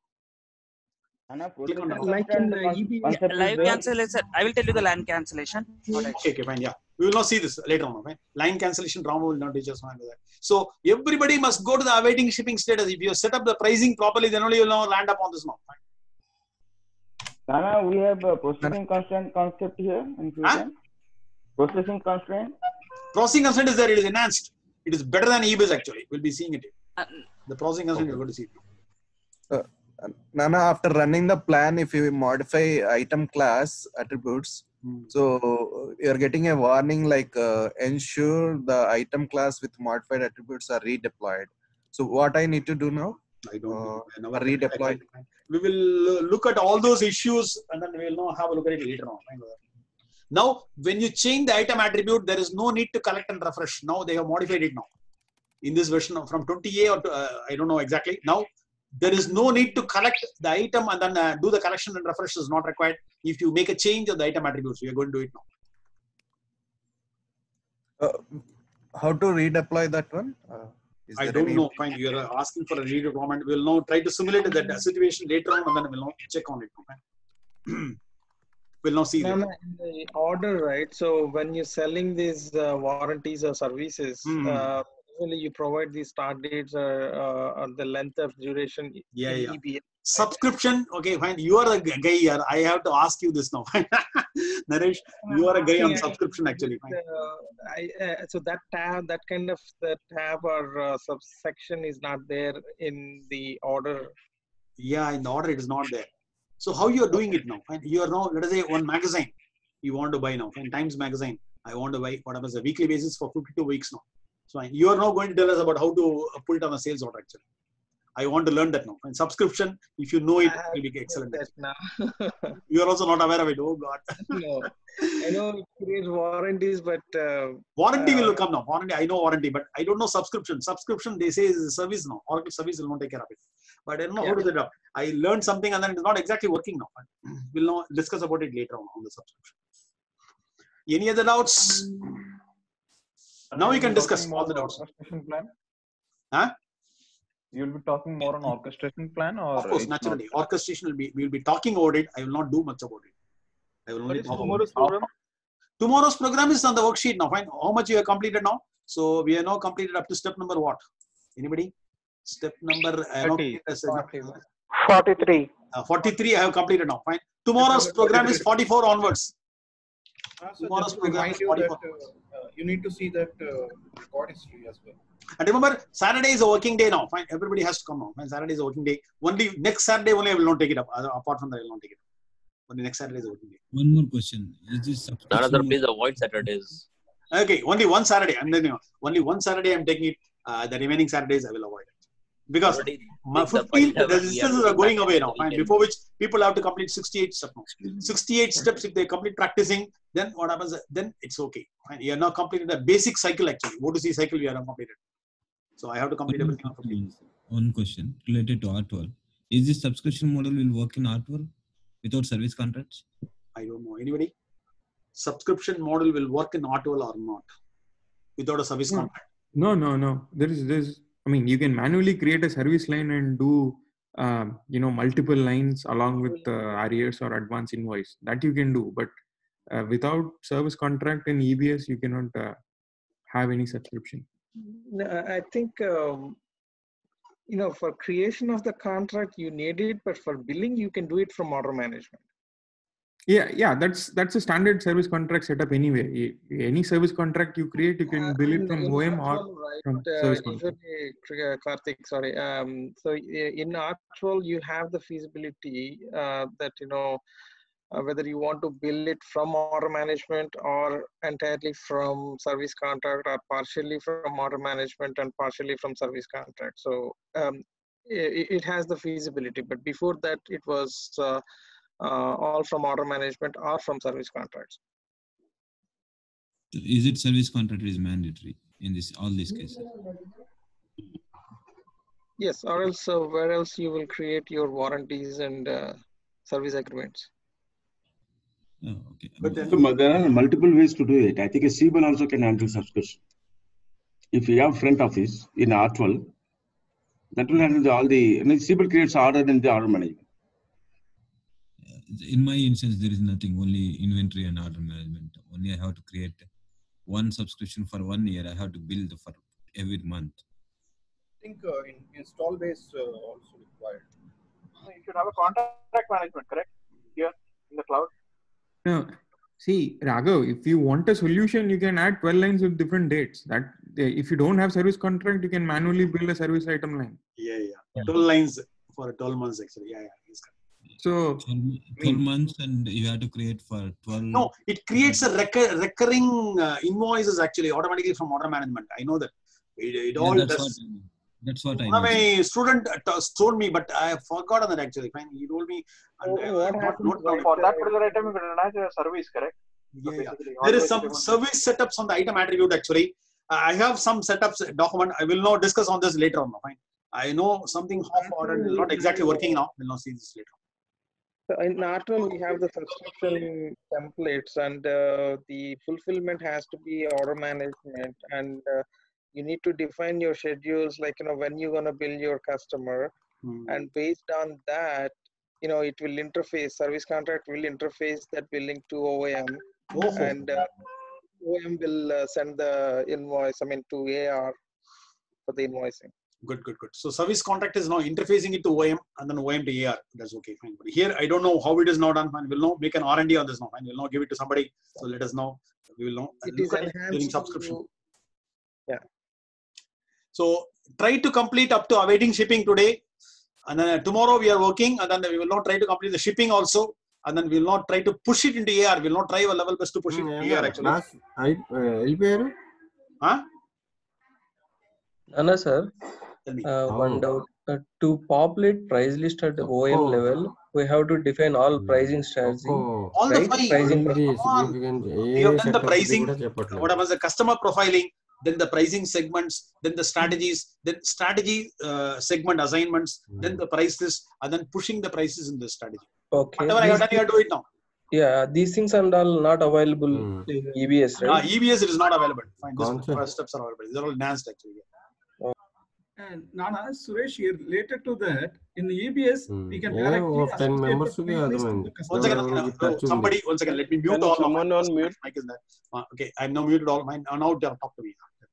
Click on like in the live cancellation, I will tell you the line cancellation. Okay, fine. Yeah, we will not see this later on. Okay? Line cancellation, Rama will not teach us. So everybody must go to the awaiting shipping status. If you set up the pricing properly, then only you will now land up on this now. Nana, we have a processing constraint concept here. Processing constraint. Processing constraint is there. It is enhanced. It is better than EBIS actually. We'll be seeing it. The processing constraint, you're going to see it. Nana, after running the plan, if you modify item class attributes, so you're getting a warning like ensure the item class with modified attributes are redeployed. So what I need to do now? I don't know. Redeploy. We will look at all those issues and then we will now have a look at it later on. Now, when you change the item attribute, there is no need to collect and refresh. Now they have modified it now. In this version from 20A or I don't know exactly. Now, there is no need to collect the item and then do the collection and refresh is not required. If you make a change of the item attributes, we are going to do it now. How to redeploy that one? I don't know. Fine, you are asking for a redeployment. We will now try to simulate that situation later on and then we will now check on it. Okay? We'll now see that. In the order, right? So when you're selling these warranties or services, usually you provide the start dates or the length of duration. Yeah. EBS. Subscription. Okay, fine. You are a guy here. I have to ask you this now. Naresh, you are a guy on subscription actually. So that tab, that kind of the tab or subsection is not there in the order. Yeah, in the order it is not there. So how you are doing it now? You are now, let us say, one magazine you want to buy now. Times magazine. I want to buy what happens a weekly basis for 52 weeks now. So you are now going to tell us about how to put it on a sales order actually. I want to learn that now. And subscription, if you know it, it will be excellent. You are also not aware of it. Oh God. No, I know it creates warranties, but warranty will come now. Warranty, I know warranty, but I don't know subscription. Subscription, they say is a service now. Oracle service will not take care of it. But I don't know how to set it up. I learned something and then it is not exactly working now. We'll now discuss about it later on the subscription. Any other doubts? Now we can discuss all the doubts. Huh? You'll be talking more on orchestration plan, or of course, naturally, orchestration we'll be talking about it. I will not do much about it. I will only talk about it. Tomorrow's program is on the worksheet now. Fine. How much you have completed now? So we have now completed up to step number what? Anybody? Step number 43. 43 I have completed now. Fine. Tomorrow's program is 44 onwards. Tomorrow's program is 44. You need to see that record history as well. And remember, Saturday is a working day now. Fine, everybody has to come now. Fine, Saturday is a working day. Only next Saturday only I will not take it up. Apart from that, I will not take it up. Only next Saturday is a working day. One more question. Is this subscription? Another, please avoid Saturdays. Okay, only one Saturday. I'm telling you, only one Saturday I'm taking it. The remaining Saturdays I will avoid it. Because my 15th, the resistance are going away now. Fine. Before which people have to complete 68 steps now. 68 steps, if they complete practicing, then what happens? Then it's okay. Fine. You are now completed a basic cycle actually. O2C cycle we are now completed. So I have to complete everything on 15. One question related to R12. Is this subscription model will work in R12 without service contracts? I don't know. Anybody? Subscription model will work in R12 or not without a service contract? No. There's. I mean, you can manually create a service line and do, multiple lines along with arrears or advance invoice. That you can do, but without service contract in EBS, you cannot have any subscription. I think, for creation of the contract, you need it, but for billing, you can do it from order management. Yeah, that's a standard service contract setup anyway. Any service contract you create, you can bill it from OM or from service contract. Karthik, sorry. So in R12, you have the feasibility that, whether you want to bill it from order management or entirely from service contract or partially from order management and partially from service contract. So it has the feasibility, but before that, it was all from order management or from service contracts. Is it service contract is mandatory in all these cases? Yes, or else where else you will create your warranties and service agreements. Oh, okay. But there are multiple ways to do it. I think a CBAN also can handle subscription. If you have front office in R12, that will handle all the. CBAN creates order in the order management. In my instance, there is nothing, only inventory and order management. Only I have to create one subscription for 1 year. I have to build for every month. I think in install base also required. You should have a contract management, correct? Here in the cloud. No, see, Raghav, if you want a solution, you can add 12 lines with different dates. That if you don't have service contract, you can manually build a service item line. Yeah. 12 lines for 12 months actually. Yeah. So 12 months, and you have to create for 12. No, it creates a recurring invoices actually automatically from order management. I know that. It all does. That's what I know. My student told me, but I have forgotten that actually. Fine, he told me. What happens for that particular item? You can attach a service, correct? Yeah. There is some service setups on the item attribute actually. I have some setups document. I will not discuss on this later on. Fine. I know something half ordered, not exactly working now. We'll not see this later. So in R12, we have the subscription templates, and the fulfillment has to be order management, and you need to define your schedules, like when you're gonna bill your customer, and based on that, it will interface. Service contract will interface that billing to OEM, and OEM will send the invoice. To AR for the invoicing. Good. So service contract is now interfacing it to OEM and then OEM to AR. That's okay, fine. But here I don't know how it is now done. Fine. We'll now make an R&D on this now. Fine. We'll now give it to somebody. So let us know. We will know. It is during subscription. Yeah. So try to complete up to awaiting shipping today, and then tomorrow we are working, and then we will not try to complete the shipping also, and then we will not try to push it into AR. We will not try our level best to push it into AR actually. Huh? Anna sir, one doubt. To populate price list at the OEM level, we have to define all pricing strategy. All the pricing. We have done the pricing. What was the customer profiling? Then the pricing segments. Then the strategies. Then strategy segment assignments. Then the price list, and then pushing the prices in the strategy. Okay. Whatever I have done, you have to do it now. Yeah, these things are all not available in EBS, right? EBS it is not available. Fine, these first steps are available. These are all enhanced actually. And Nana, Suresh here, related to that, in the EBS, we can directly 10 members one second, let me mute all. Someone on mute. Mic is there. Okay, I'm now muted all mine. Now talk to me.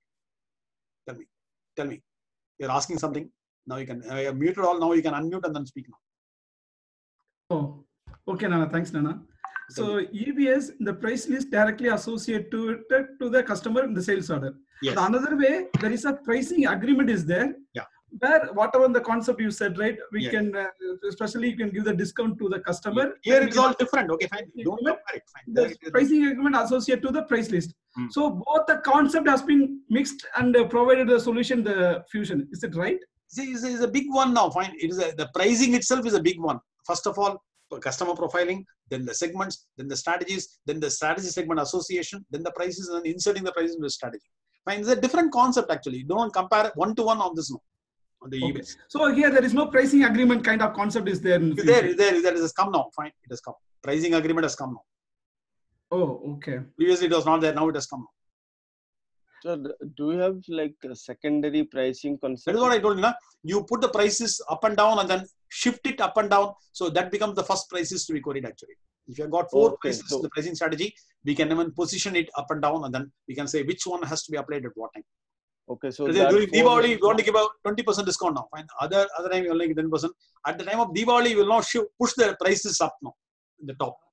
Tell me. You're asking something. Now you can, you're muted all. Now you can unmute and then speak now. Oh, okay, Nana. Thanks, Nana. So EBS, the price list directly associated to the customer in the sales order. Yes. The another way, there is a pricing agreement is there. Yeah. where whatever the concept you said, right? We Yes. can, especially you can give the discount to the customer. Here We it's can- all different. Okay, fine. Don't compare it. Fine. The pricing agreement associated to the price list. So both the concept has been mixed and provided the solution, the fusion. Is it right? See, it's a big one now. Fine. It is the pricing itself is a big one. First of all, customer profiling, then the segments, then the strategies, then the strategy segment association, then the prices, and then inserting the prices into the strategy. Fine. It's a different concept actually. Don't compare one to one on this now. On the Okay. So here there is no pricing agreement kind of concept is there. In the There has come now. Fine. It has come. Pricing agreement has come now. Oh, okay. Previously it was not there. Now it has come now. So do you have like a secondary pricing concept? That is what I told you. You put the prices up and down and then shift it up and down. So that becomes the first prices to be queried actually. If you have got four prices in the pricing strategy, we can even position it up and down and then we can say which one has to be applied at what time. Okay, so during Diwali, you want to give a 20% discount now. Fine. Other time you only give 10%. At the time of Diwali, you will now push the prices up now in the top.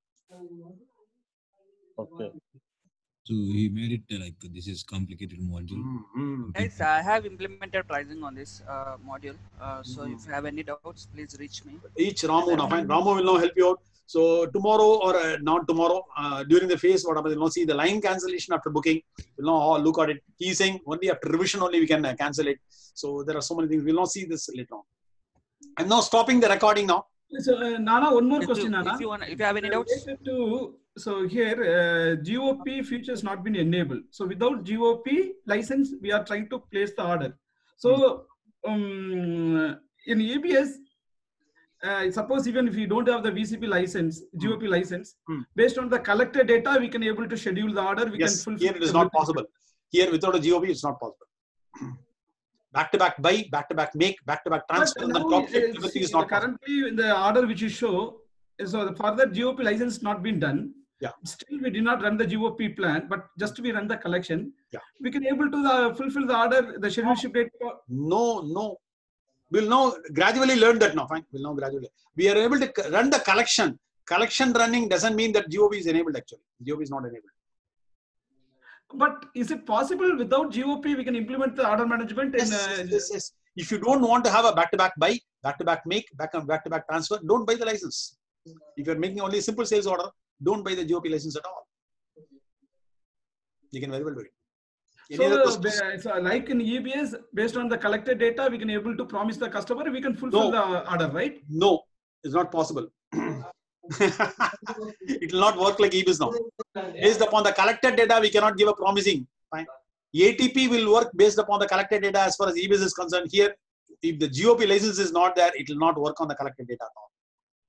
Okay. So he made it like this is complicated module. Guys, I have implemented pricing on this module. So if you have any doubts, please reach me. Each Ramu now. Fine. Ramu will now help you out. So tomorrow or not tomorrow, during the phase, what happens? You'll now see the line cancellation after booking. We'll now look at it. He's saying only after revision only we can cancel it. So there are so many things. We'll now see this later on. I'm now stopping the recording now. So Nana, one more question, Nana. If you have any doubts. So here, GOP feature has not been enabled. So without GOP license, we are trying to place the order. So in ABS, suppose even if you don't have the VCP license, GOP license, based on the collected data, we can able to schedule the order. We can fulfill. Here it is not possible. Here without a GOP, it's not possible. Back-to-back buy, back-to-back make, back-to-back transfer, and then drop ship, everything is not possible. Currently, in the order which you show, so the further GOP license not been done. Yeah. Still, we did not run the GOP plan, but just we run the collection. Yeah. We can able to fulfill the order, the schedule ship date. No. We'll now gradually learn that now. Fine. We'll now gradually. We are able to run the collection. Collection running doesn't mean that GOP is enabled actually. GOP is not enabled. But is it possible without GOP we can implement the order management? Yes. If you don't want to have a back-to-back buy, back-to-back make, back-to-back transfer, don't buy the license. If you're making only a simple sales order, don't buy the GOP license at all. You can very well do it. So like in EBS, based on the collected data, we can able to promise the customer we can fulfill the order, right? No, it's not possible. It will not work like EBS now. Based upon the collected data, we cannot give a promising. Fine. ATP will work based upon the collected data as far as EBS is concerned. Here, if the GOP license is not there, it will not work on the collected data at all.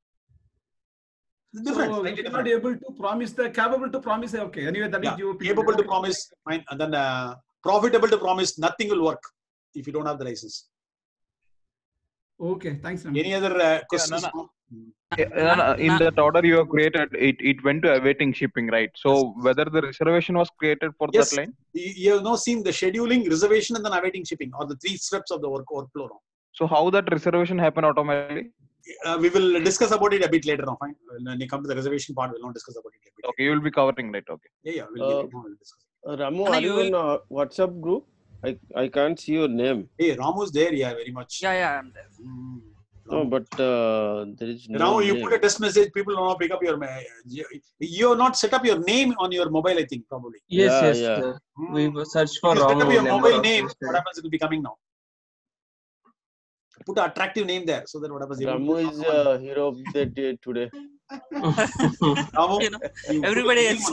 It's different. So we are not able to promise capable to promise. Okay, anyway, that is GOP. Capable to promise, fine, and then profitable to promise. Nothing will work if you don't have the license. Okay, thanks. Any other questions? In that order you have created, it went to awaiting shipping, right? So whether the reservation was created for that line? You have now seen the scheduling, reservation, and then awaiting shipping, or the 3 steps of the workflow. So how that reservation happen automatically? We will discuss about it a bit later now. Fine. When we come to the reservation part, we'll not discuss about it a bit. Okay, you will be covering that. Okay. Yeah, we'll discuss. Ramu, are you in a WhatsApp group? I can't see your name. Hey, Ramu's there, very much. Yeah, I'm there. No, but there is no Now you name. put a test message, people will not pick up your. You have not set up your name on your mobile, I think, probably. Yes. We search for If you set up Ramu your mobile number. name, what happens? It will be coming now. Put an attractive name there, so that what happens? Ramu is a hero of the day today. Ramu, everybody else.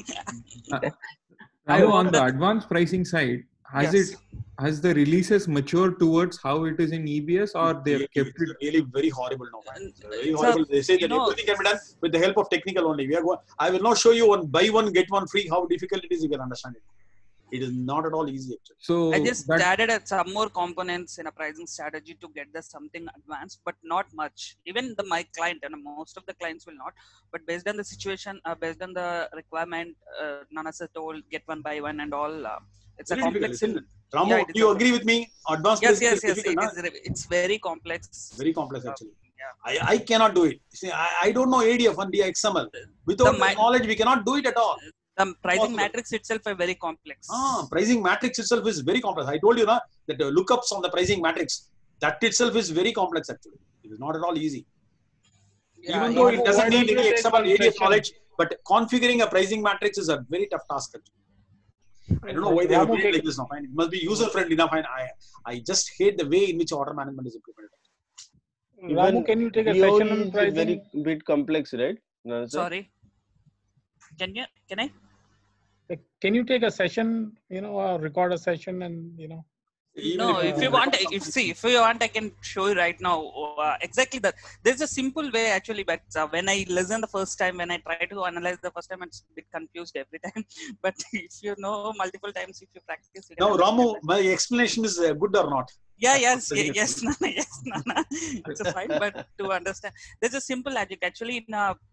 Ramu, on the advanced pricing side, has the releases matured towards how it is in EBS, or they have kept it really very horrible now? Very horrible. They say that everything can be done with the help of technical only. I will now show you one buy one get one free. How difficult it is, you can understand it. It is not at all easy actually. So I just added some more components in a pricing strategy to get the something advanced, but not much. Even my client and most of the clients will not. But based on the situation, based on the requirement, Nana sir told get one buy one and all. It's very a complex. Ramu, do you agree with me? Advanced yes. It's very complex. Very complex actually. I cannot do it. See, I don't know ADF and XML. Without the knowledge, we cannot do it at all. The pricing matrix itself is very complex. Pricing matrix itself is very complex. I told you that the lookups on the pricing matrix, That itself is very complex actually. It is not at all easy. Yeah, Even though it Why doesn't don't need you any take extra one area session? knowledge, but configuring a pricing matrix is a very tough task actually. I don't know why they have Ramu, made it like this now. Fine. It must be user friendly now. Fine. I just hate the way in which order management is implemented. Ramu, can you take a BOE session on is pricing? very bit complex, right? No, sir? Sorry. Can I? Can you take a session, or record a session and, Even No, if if you want, if you want, I can show you right now exactly that. There's a simple way actually, but when I listen the first time, when I try to analyze the first time, it's a bit confused every time. But if you know multiple times, if you practice, you can now, understand Ramu, that. my explanation is good or not? Yeah, yes, Nana, yes, Nana. It's a fine, but to understand, there's a simple logic actually.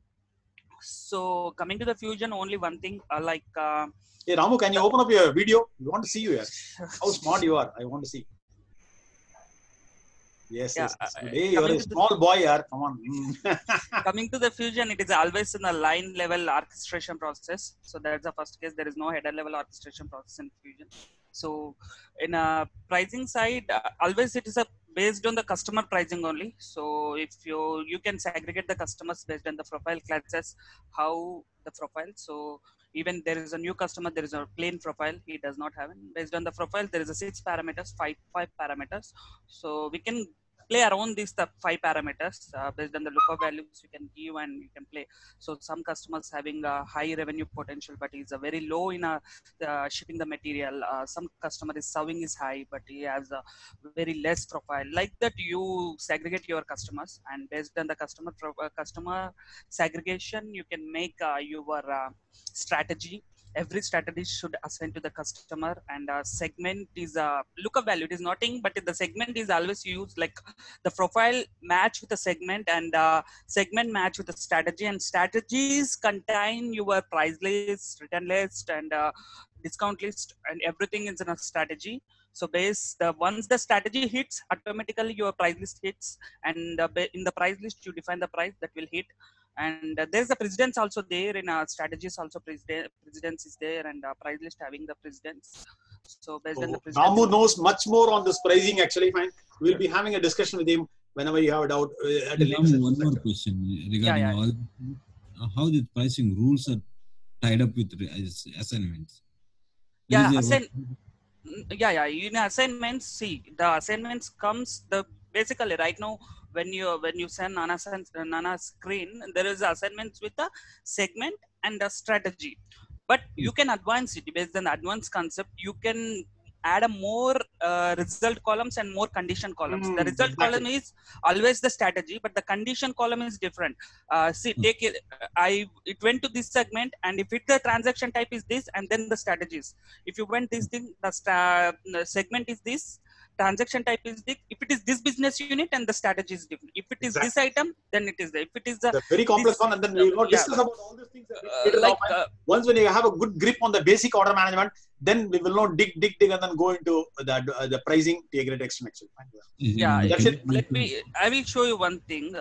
So coming to the fusion, only one thing Hey, Ramu, can you open up your video? We want to see you here. How smart you are. I want to see. Yes, Yeah, yes. Hey, you're a small boy here. Come on. coming to the fusion, it is always in a line level orchestration process. So that's the first case. There is no header level orchestration process in fusion. So in a pricing side, always it is based on the customer pricing only. So if you can segregate the customers based on the profile classes, how the profile. So even there is a new customer, there is a plain profile. He does not have it. Based on the profile, there is a 6 parameters, five parameters. So we can play around these 5 parameters based on the lookup values you can give and you can play. So some customers having a high revenue potential, but is a very low in shipping the material. Some customer is serving is high, but he has a very less profile. Like that, you segregate your customers, and based on the customer segregation, you can make your strategy. Every strategy should assign to the customer, and segment is a lookup value. It is nothing, but the segment is always used like the profile match with the segment, and segment match with the strategy, and strategies contain your price list, return list, and discount list, and everything is in a strategy. So once the strategy hits, automatically your price list hits, and in the price list you define the price that will hit. And there's the precedence also there in strategies also. Precedence is there, and price list having the precedence. So based on the precedence, Ramu knows much more on this pricing actually. Fine. We'll be having a discussion with him whenever you have a doubt. At a later Ramu, one more question regarding all. How the pricing rules are tied up with assignments? In assignments, see, the assignments comes basically right now when you send Nana's screen, there is assignments with a segment and a strategy, but you can advance it based on the advanced concept. You can add a more result columns and more condition columns. The result column is always the strategy, but the condition column is different. See, take it. It went to this segment, and if the transaction type is this, and then the strategies. If you went this thing, the segment is this. Transaction type is this. If it is this business unit, and the strategy is different. If it is this item, then it is there. If it is the very complex one, and then we will discuss about all these things. Once when you have a good grip on the basic order management, then we will not dig, and then go into the pricing to a great extent. Actually, that's it. I will show you one thing.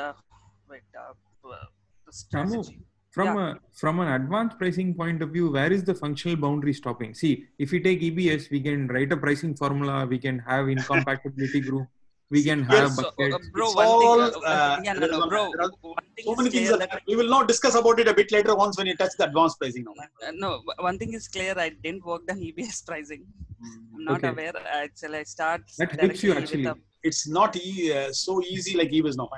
Strategy. From an advanced pricing point of view, where is the functional boundary stopping? See, if we take EBS, we can write a pricing formula, we can have incompatibility group, we can have buckets. Bro, so many things we will not discuss about it a bit later once when you touch the advanced pricing. No, one thing is clear. I didn't work on EBS pricing. I'm not aware. Actually, I start. That helps you actually. It's not so easy like EBS now.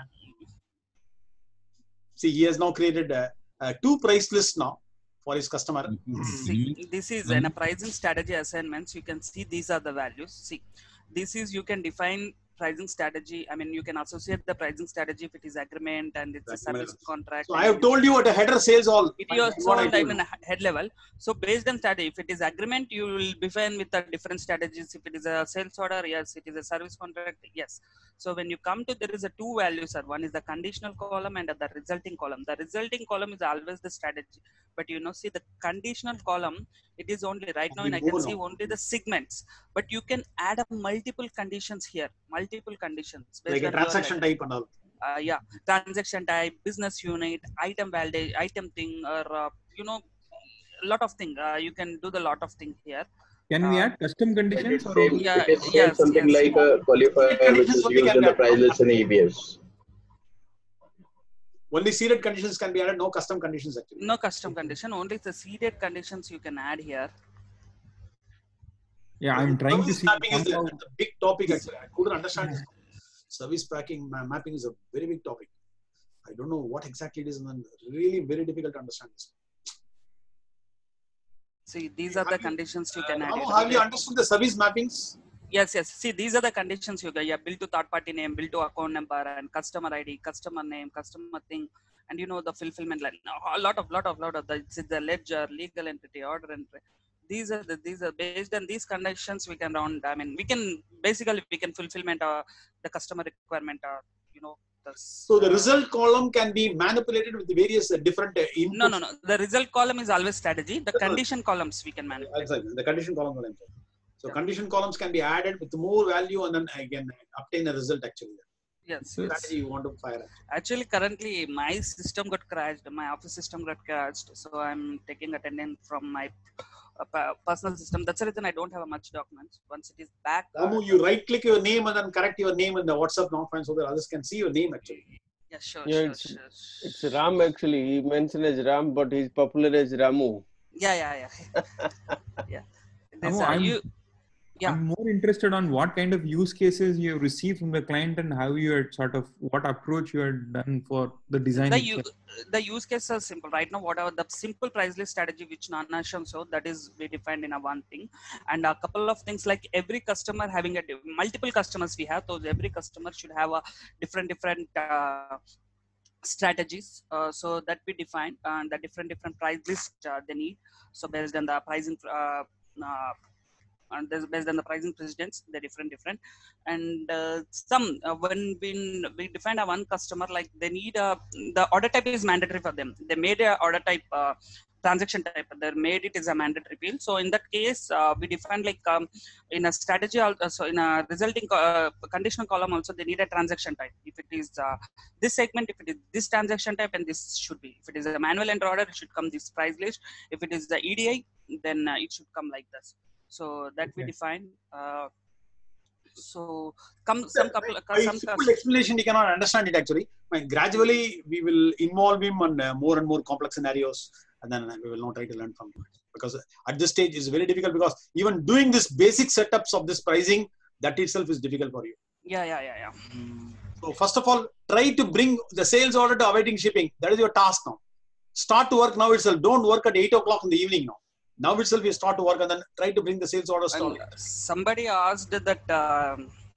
See, he has now created 2 price lists now for his customer. See, this is in a pricing strategy assignments. You can see these are the values. See, this is you can define pricing strategy. I mean, you can associate the pricing strategy if it is agreement and it's a service contract. So I have told you what a header says all. It is sold in a head level. So based on strategy, if it is agreement, you will define with the different strategies. If it is a sales order, yes. It is a service contract, yes. So when you come to, there is a 2 values, sir. One is the conditional column and the resulting column. The resulting column is always the strategy. But see the conditional column, it is only right now, and I can see only the segments. But you can add up multiple conditions here. Multiple conditions. Like a transaction type and all. Transaction type, business unit, item validate, item thing, or a lot of things. You can do the lot of things here. Can we add custom conditions? Or It is same something like a qualifier which is used in the price list in EBS. Only seeded conditions can be added, no custom conditions actually. No custom condition, only the seeded conditions you can add here. Yeah, I'm trying to Service see. mapping is a big topic actually. I couldn't understand this. Service mapping is a very big topic. I don't know what exactly it is, and then really very difficult to understand this. See, these are the conditions you can add. Have you understood the service mappings? Yes. See, these are the conditions you get. Yeah, bill to third party name, bill to account number, and customer ID, customer name, customer thing, and the fulfillment line. A lot of it's the ledger, legal entity, order entry. These are based on these conditions we can round. I mean, we can fulfillment the customer requirement. So the result column can be manipulated with the various different inputs. No. The result column is always strategy. The condition columns we can manipulate. Exactly. The condition column. So condition columns can be added with more value and then again obtain a result actually. Yes. Strategy you want to fire. Actually, currently my system got crashed. My office system got crashed. So I'm taking attendance from my personal system. That's the reason I don't have much documents. Once it is back. You right click your name and then correct your name in the WhatsApp now so that others can see your name actually. Yeah, sure. It's Ram actually. He mentioned as Ram, but he's popular as Ramu. Yeah. I'm more interested on what kind of use cases you have received from the client and how you had what approach you had done for the design. The use cases are simple. Right now, whatever the simple price list strategy which Nana showed, that is we defined in a one thing. And a couple of things like every customer having multiple customers we have, so every customer should have a different strategies. So that we define and the different price list they need. So based on the pricing and based on the pricing precedents, they're different. And when we define a one customer, like they need the order type is mandatory for them. They made a order type transaction type. They made it as a mandatory field. So in that case, we define like in a strategy also in a resulting conditional column also they need a transaction type. If it is this segment, if it is this transaction type, and this should be. If it is a manual enter order, it should come this price list. If it is the EDI, then it should come like this. So that we define. So simple explanation you cannot understand it actually. Gradually we will involve him on more and more complex scenarios, and then we will not try to learn from him. Because at this stage it's very difficult, because even doing this basic setups of this pricing, that itself is difficult for you. Yeah. So first of all, try to bring the sales order to awaiting shipping. That is your task now. Start to work now itself. Don't work at 8 o'clock in the evening now. Now itself you start to work and then try to bring the sales orders. Somebody asked that,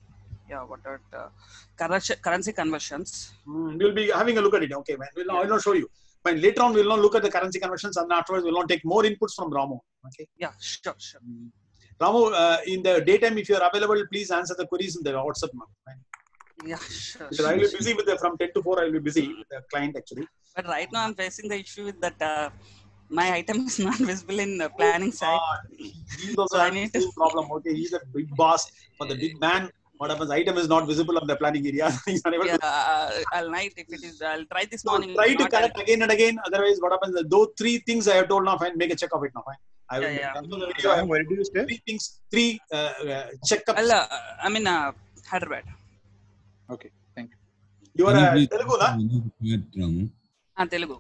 currency conversions. We'll be having a look at it. Okay, man. I'll not show you. But later on, we'll not look at the currency conversions, and afterwards, we'll not take more inputs from Ramu. Okay. Yeah, sure. Ramu, in the daytime, if you are available, please answer the queries in the WhatsApp. Yeah, sure. I will be busy with from 10 to 4. I will be busy with the client actually. But right now, I'm facing the issue with that. My item is not visible in the planning side. He's also having the same problem. Okay, he's a big boss for the big man. What happens? Item is not visible on the planning area. He's unable to. I'll night if it is. I'll try this morning. Try to correct again and again. Otherwise, what happens? Those 3 things I have told now. Fine, make a check of it now. Fine. I will. Where do you stay? 3 things. 3 checkups. I'm in Hyderabad. Okay, thank you. You are Telugu, na? Telugu.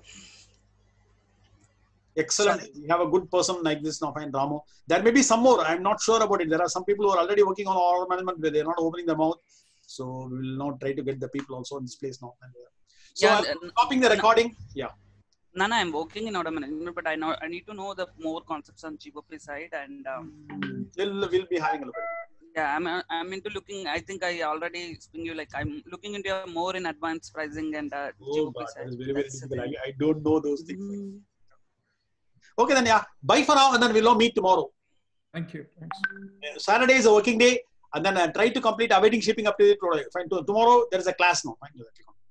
Excellent. You have a good person like this now, fine, Ramu. There may be some more. I'm not sure about it. There are some people who are already working on order management where they're not opening their mouth. So we will now try to get the people also in this place now. So I'm stopping the recording. Yeah. Nana, I'm working in order management, but I need to know the more concepts on GOP side, and we'll be having a look at it. Yeah, I'm into looking. I think I already explained you, like I'm looking into more in advanced pricing and GOP side. That is very difficult. I don't know those things. Okay, then bye for now, and then we'll meet tomorrow. Thank you. Thanks. Saturday is a working day, and then try to complete awaiting shipping up to the product. Fine. Tomorrow there is a class now. Fine.